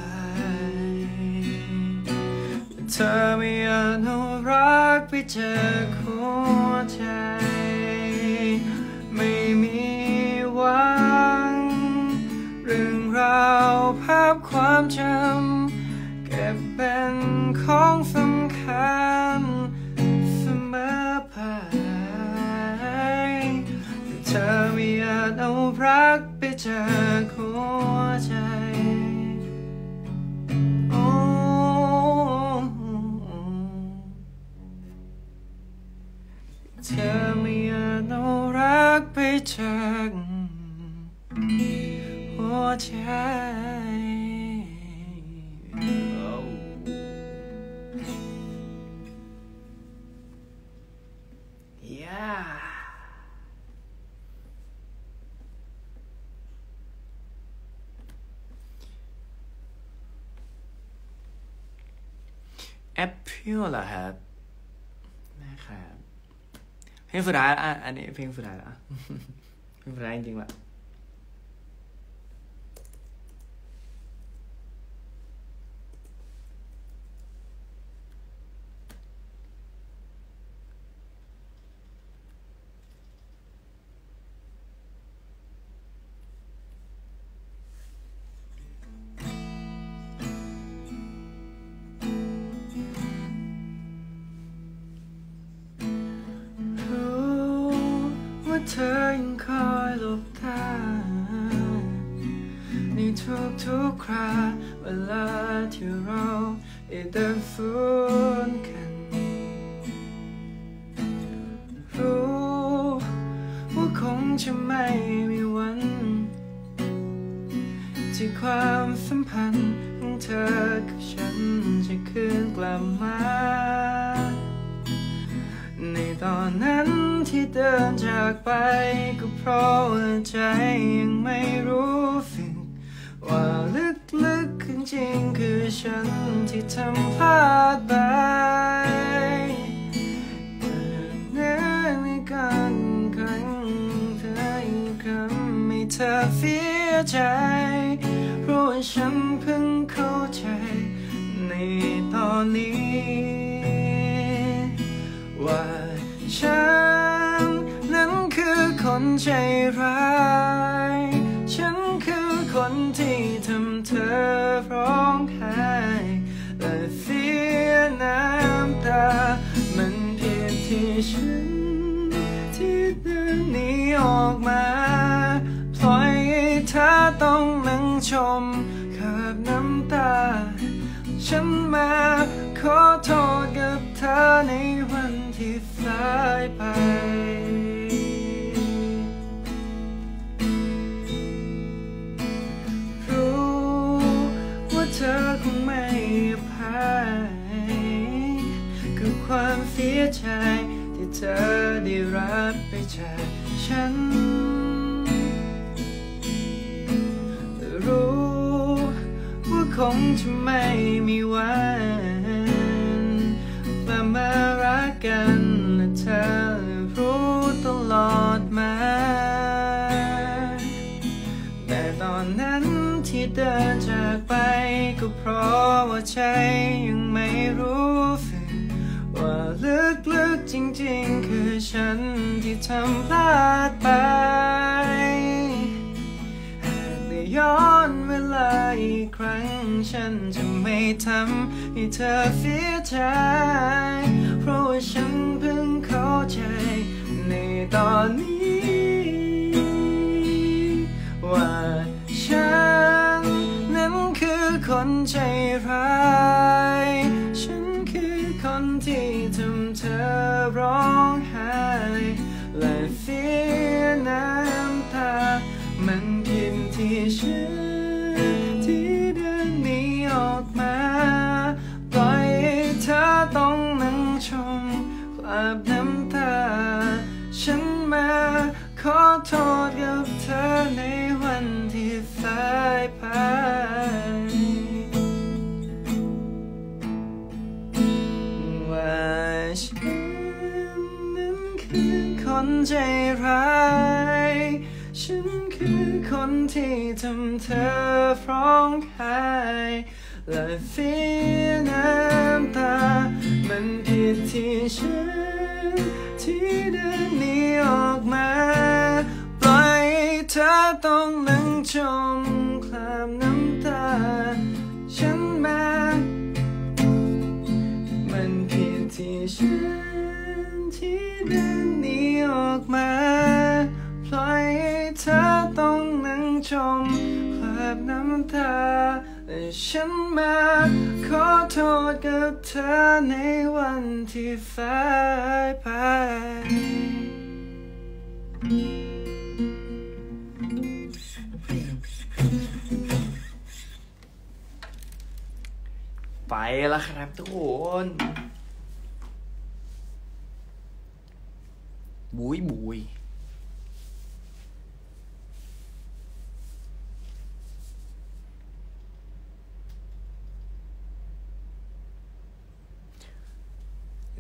เธอไม่อาจเอารักไปจากหัวใจไม่มีหวังเรื่องราวภาพความจำเก็บเป็นของสำคัญเสมอไปเธอไม่อาจเอารักไปจากหัวใจโอ้เธอไม่อาจเอารักไปจากหัวใจ Apple เหรอครับนะครับเพลงสุดท้ายอ่ะอันนี้เพลงสุดท้ายละเพลงสุดท้ายจริงๆละเธอยังคอยหลบตาในทุกๆคราเวลาที่เราได้เดินฝืนกันรู้ว่าคงจะไม่มีวันที่ความสัมพันธ์ของเธอกับฉันจะคืนกลับมาในตอนนั้นที่เดินจากไปก็เพราะว่าใจยังไม่รู้สึกว่าลึกๆจริงๆคือฉันที่ทำพลาดไปแต่ในการครั้งเธออีกคำให้เธอเสียใจเพราะว่าฉันเพิ่งเข้าใจในตอนนี้ว่าฉันนั้นคือคนใจร้ายฉันคือคนที่ทำเธอร้องไห้และเสียน้ำตามันเพียงที่ฉันที่เดินหนีออกมาปล่อยให้เธอต้องนั่งชมกับน้ำตาฉันมาขอโทษกับเธอในวันที่สายไปรู้ว่าเธอคงไม่อภัยกับความเสียใจที่เธอได้รับไปจากฉันรู้ว่าคงจะไม่มีวันกลับมารักกันและเธอรู้ตลอดมาแต่ตอนนั้นที่เดินจากไปก็เพราะว่าใจยังไม่รู้สึกว่าลึกๆจริงๆคือฉันที่ทำพลาดไปย้อนเวลาอีกครั้งฉันจะไม่ทำให้เธอเสียใจเพราะว่าฉันเพิ่งเข้าใจในตอนนี้ว่าฉันนั้นคือคนใจร้ายฉันคือคนที่ทำเธอร้องไห้และเสียน้ำตามันผิดที่ฉันที่เดินหนีออกมาปล่อยให้เธอต้องนั่งชมกลับน้ำตาฉันมาขอโทษกับเธอในวันที่สายไปว่าฉันนั้นคือคนใจร้ายฉันคือคนที่ทำเธอร้องไห้และเสียน้ำตามันผิดที่ฉันที่เดินหนีออกมาปล่อยให้เธอต้องนั่งชมคลามน้ำตาฉันมามันผิดที่ฉันที่เดินหนีออกมาปล่อยให้เธอต้องนั่งชมคราบน้ำตาและฉันมาขอโทษกับเธอในวันที่สายไปไปแล้วครับทุกคนบุยบุย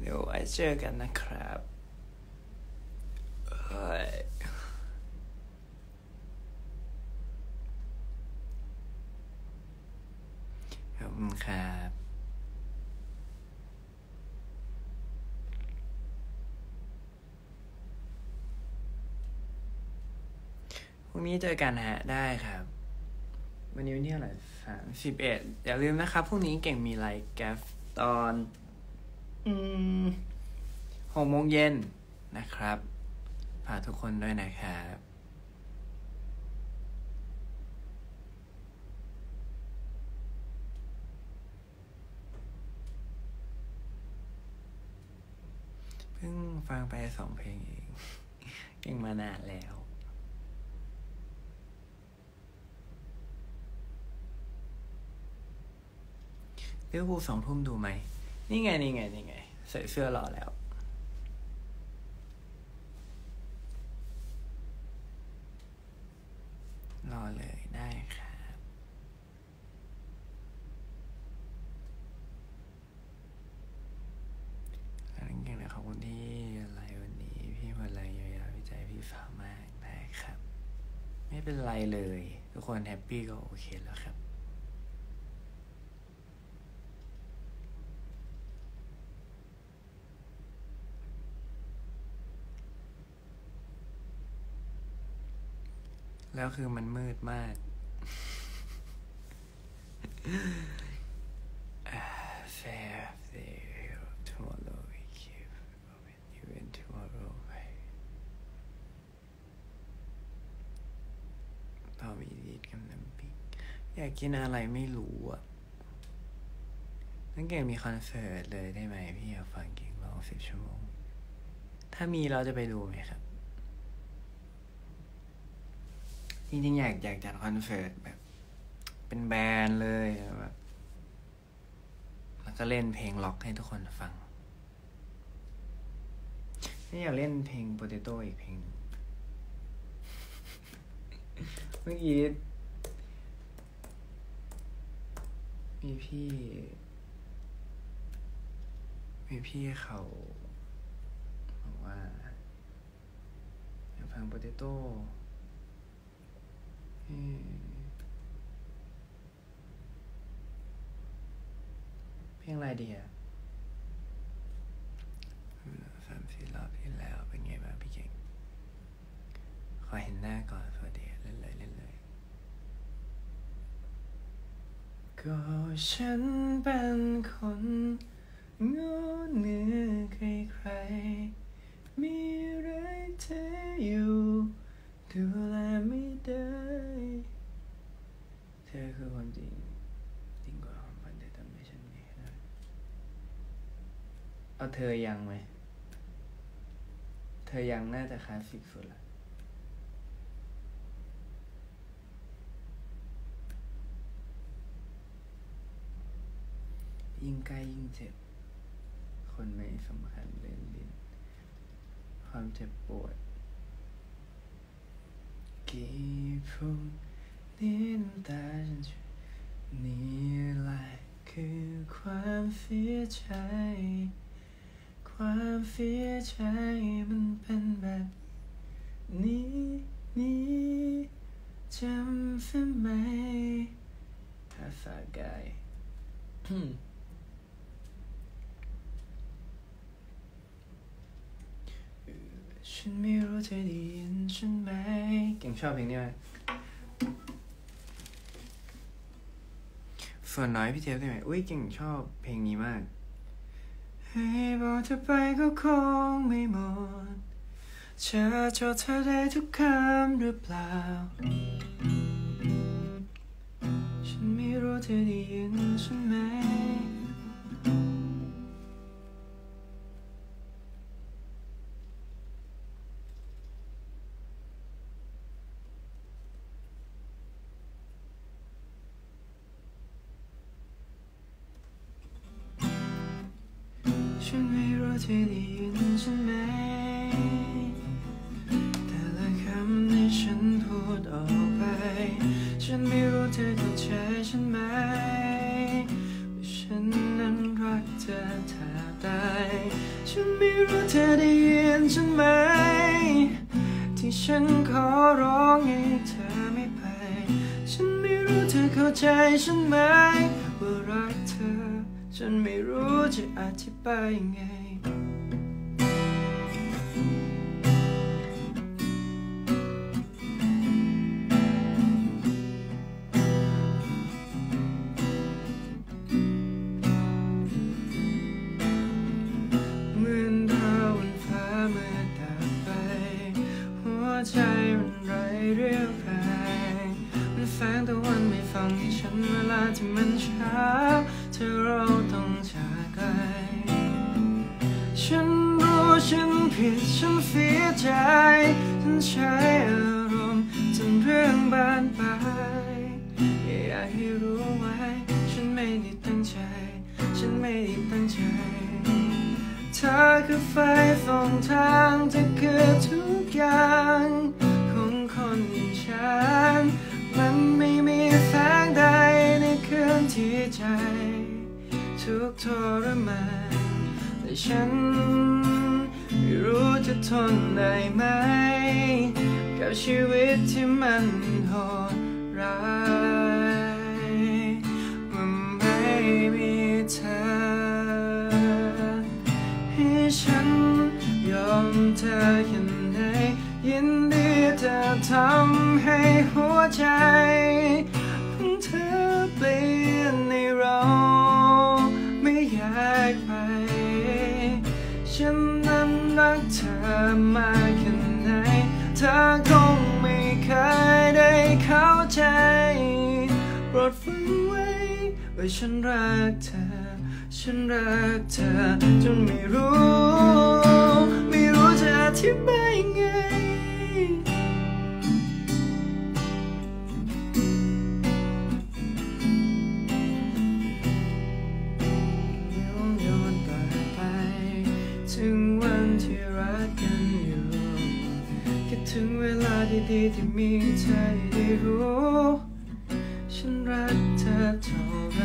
เดี๋ยวไว้เจอกันนะครับเฮ้ยขอบคุณครับพรุ่งนี้เจอกันฮะได้ครับวันนี้วันที่เท่าไหร่สามสิบเอ็ดอย่าลืมนะครับพรุ่งนี้เก่งมีไลฟ์แกฟตอนอืมหกโมงเย็นนะครับฝากทุกคนด้วยนะครับเพิ่งฟังไปสองเพลงเองเก่งมานานแล้วลิเวอร์พูลสองทุ่มดูไหมนี่ไงนี่ไงนี่ไงใส่เสื้อรอแล้วรอเลยได้ครับอันนั้นเก่งเลยขอบคุณที่อะไรวันนี้พี่พลายยาวๆวิจัยพี่ฟ้ามากได้ครับไม่เป็นไรเลยทุกคนแฮปปี้ก็โอเคแล้วครับแล้วคือมันมืดมาก fair fair tomorrow we keep going even tomorrow ต่อมีดีดกับน้ำพริกอยากกินอะไรไม่รู้อ่ะนั่นเก่งมีคอนเสิร์ตเลยได้ไหมพี่อยากฟังเก่งร้องสิบชั่วโมงถ้ามีเราจะไปดูไหมครับจริงๆอยากอยากจัดคอนเสิร์ตแบบเป็นแบนด์เลยแบบแล้วก็เล่นเพลงล็อกให้ทุกคนฟังนี่อยากเล่นเพลง Potato อีกเพลง เมื่อกี้มีพี่มีพี่เขาบอกว่าอยากฟัง Potatoเพลงอะไรดีอะสามสี่รอบที่แล้วเป็นไงบ้างพี่เก่งขอเห็นหน้าก่อนสวัสดีเล่นเลยเล่นเลยก็ฉันเป็นคนโง่เหนือใครๆมีรักเธออยู่ดูแลไม่ได้เธอคือความจริงจริงกว่าความฝันเธอทำให้ฉันไม่ได้เอาเธอยังไหมเธอยังน่าจะคลาสสิกสุดละยิ่งใกล้ยิ่งเจ็บคนไม่สำคัญเล่นลิ้นความเจ็บปวดกี่พรุ่งนี้น้ำตาฉันนี่แหละคือความเสียใจความเสียใจมันเป็นแบบนี้นี้จำได้ไหมภาษากาย ฉันไม่รู้เธอได้ยินฉันไหมเก่งชอบเพลงนี้ไหมส่วนน้อยพี่เทปได้ไหมอุ้ยเก่งชอบเพลงนี้มากให้บอกเธอไปก็คงไม่หมดจะจดเธอได้ทุกคำหรือเปล่าฉันไม่รู้เธอได้ยินฉันไหมฉันไม่รู้เธอได้ยินฉันไหมแต่ละคำที่ฉันพูดออกไปฉันไม่รู้เธอเข้าใจฉันไหมว่าฉันนั้นรักเธอธอแทบตายฉันไม่รู้เธอได้ยินฉันไหมที่ฉันขอร้องให้เธอไม่ไปฉันไม่รู้เธอเข้าใจฉันไหมว่ารักเธอฉันไม่รู้จะอธิบายยังไงเหมือนดาวบนฟ้าเมื่อดับไปหัวใจมันไร้เรี่ยวแรงมันแฝงตะวันไม่ฟังให้ฉันเวลาที่มันเช้าเธอเราต้องจากไกลฉันรู้ฉันผิดฉันเสียใจฉันใช้อารมณ์จนเรื่องบานปลายอยากให้รู้ไว้ฉันไม่ได้ตั้งใจฉันไม่ได้ตั้งใจเธอคือไฟส่องทางเธอคือทุกอย่างของคนอย่างฉันมันไม่มีแสงใดในคืนที่ใจทุกทรมานแต่ฉันไม่รู้จะทนได้ไหมกับชีวิตที่มันโหดร้ายมันไม่มีเธอให้ฉันยอมเธอแค่ไหนยินดีจะทำให้หัวใจของเธอเปลี่ยนในเราไม่อยากไปฉันนั้นรักเธอมากแค่ไหนเธอคงไม่เคยได้เข้าใจโปรดฟังไว้ว่าฉันรักเธอฉันรักเธอจนไม่รู้ไม่รู้จะอธิบายยังไงย้อนย้อนกลับไปถึงวันที่รักกันอยู่คิดถึงเวลาดีๆที่มีเธอได้รู้ฉันรักเธอเท่าไร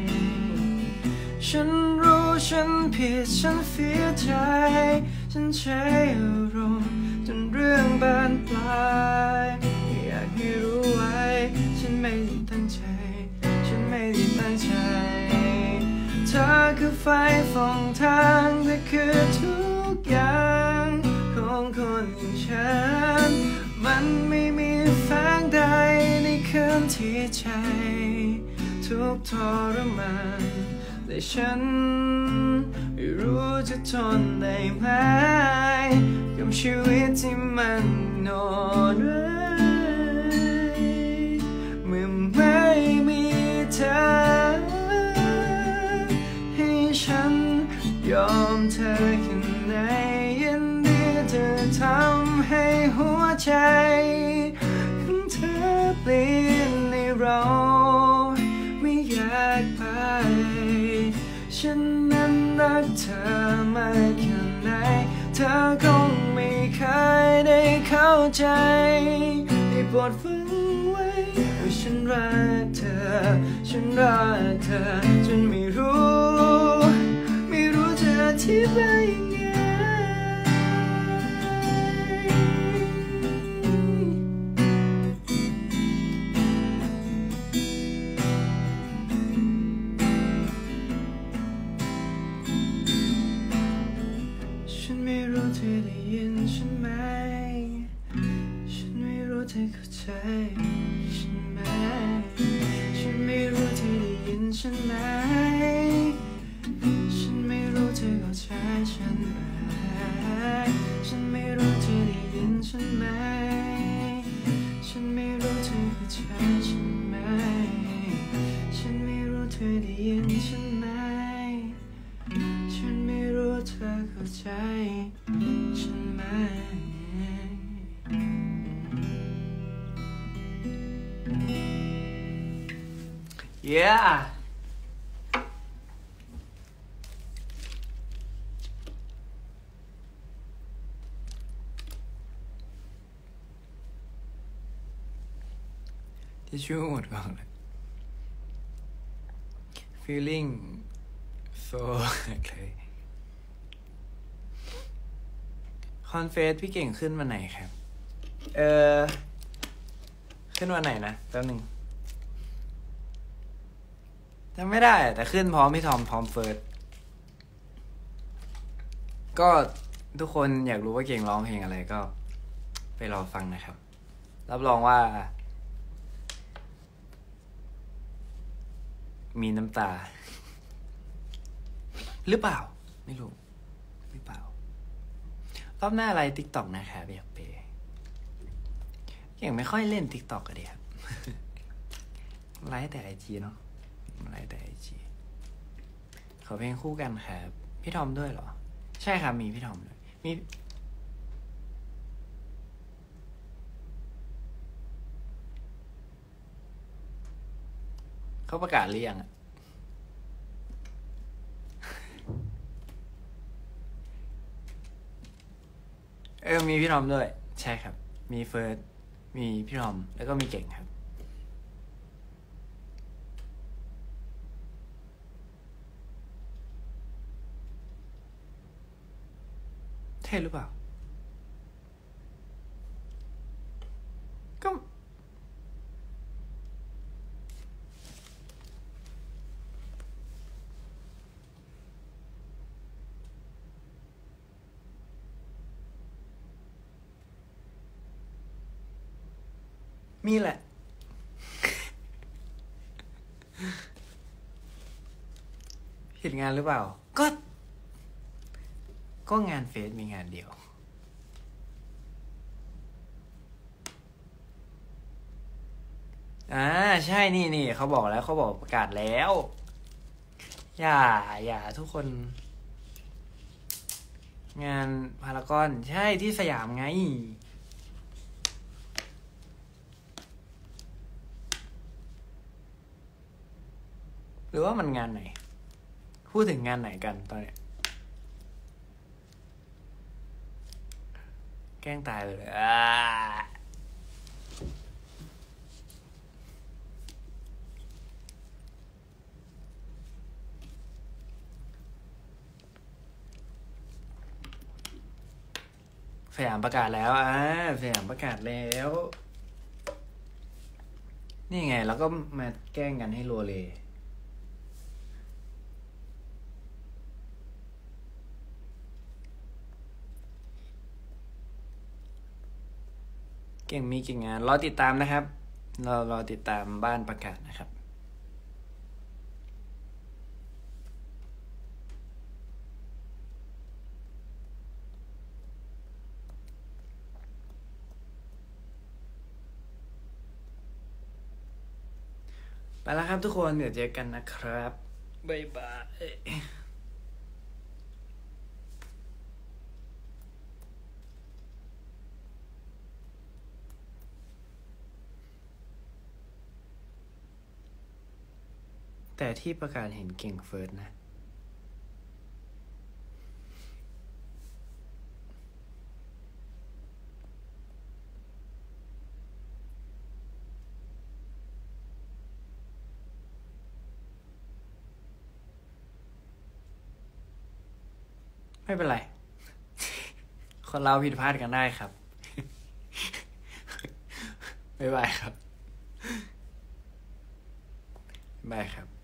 ฉันรู้ฉันผิดฉันเสียใจฉันใช้อารมณ์จนเรื่องบานปลายอยากให้รู้ไว้ฉันไม่ได้ตั้งใจฉันไม่ได้ตั้งใจเธอคือไฟส่องทางเธอคือทุกอย่างของคนอย่างฉันมันไม่มีแสงใดในคืนที่ใจทุกทรมานแต่ฉันไม่รู้จะทนได้ไหมกับชีวิตที่มันโหดร้ายเมื่อไม่มีเธอให้ฉันยอมเธอแค่ไหนยินดีจะทำให้หัวใจของเธอเปลี่ยนในเราไม่อยากไปฉันนั้นรักเธอมากแค่ไหนเธอคงไม่เคยได้เข้าใจได้โปรดฟังไว้ว่าฉันรักเธอฉันรักเธอจนไม่รู้ไม่รู้จะอธิบายยังไงฉันไม่รู้เธอได้ยินฉันไหมฉันไม่รู้เธอเข้าใจฉันไหมฉันไม่รู้เธอได้ยินฉันไหมฉันไม่รู้เธอเข้าใจฉันไหมฉันไม่รู้เธอได้ยินฉันไหมฉันไม่รู้เธอเข้าใจฉันไหมฉันไม่รู้เธอได้ยินฉันไหมฉันไม่รู้เธอเข้าใจฉันไหม Yeahทิชชู่หมดก่อนเลย feeling โซเลยคอนเฟสพี่เก่งขึ้นวันไหนครับ เออขึ้นวันไหนนะแป๊บหนึ่งจำไม่ได้แต่ขึ้นพร้อมพี่ทอมพร้อมเฟิร์สก็ทุกคนอยากรู้ว่าเก่งร้องเพลงอะไรก็ไปรอฟังนะครับรับรองว่ามีน้ำตาหรือเปล่าไม่รู้หรือเปล่ารอบหน้าอะไร TikTok นะครับอยากไปยังไม่ค่อยเล่น TikTok กันดีครับ ไลฟ์แต่ ไอ จี เนาะไลฟ์แต่ ไอ จี ขอเพลงคู่กันครับพี่ทอมด้วยเหรอใช่ครับมีพี่ทอมด้วยมีเขาประกาศหรือยังอะเออมีพี่ทอมด้วยใช่ครับมีเฟิร์สมีพี่ทอมแล้วก็มีเก่งครับเท่หรือเปล่าก็มีแหละ ผิดงานหรือเปล่าก็ก็งานเฟสมีงานเดียวอ่าใช่นี่นี่เขาบอกแล้วเขาบอกประกาศแล้วอย่าอย่าทุกคน งานพารากอนใช่ที่สยามไงหรือว่ามันงานไหนพูดถึงงานไหนกันตอนเนี้ยแกล้งตายไปเลยอ่าสยามประกาศแล้วอ่าสยามประกาศแล้วนี่ไงแล้วก็มาแกล้งกันให้โรเลเก่งมีกี่งานรอติดตามนะครับเรารอติดตามบ้านประกาศนะครับไปแล้วครับทุกคนเดี๋ยวเจอกันนะครับบ๊ายบายแต่ที่ประกาศเห็นเก่งเฟิร์สนะไม่เป็นไรคนเราผิดพลาดกันได้ครับบ๊ายบายครับบ๊ายบายครับ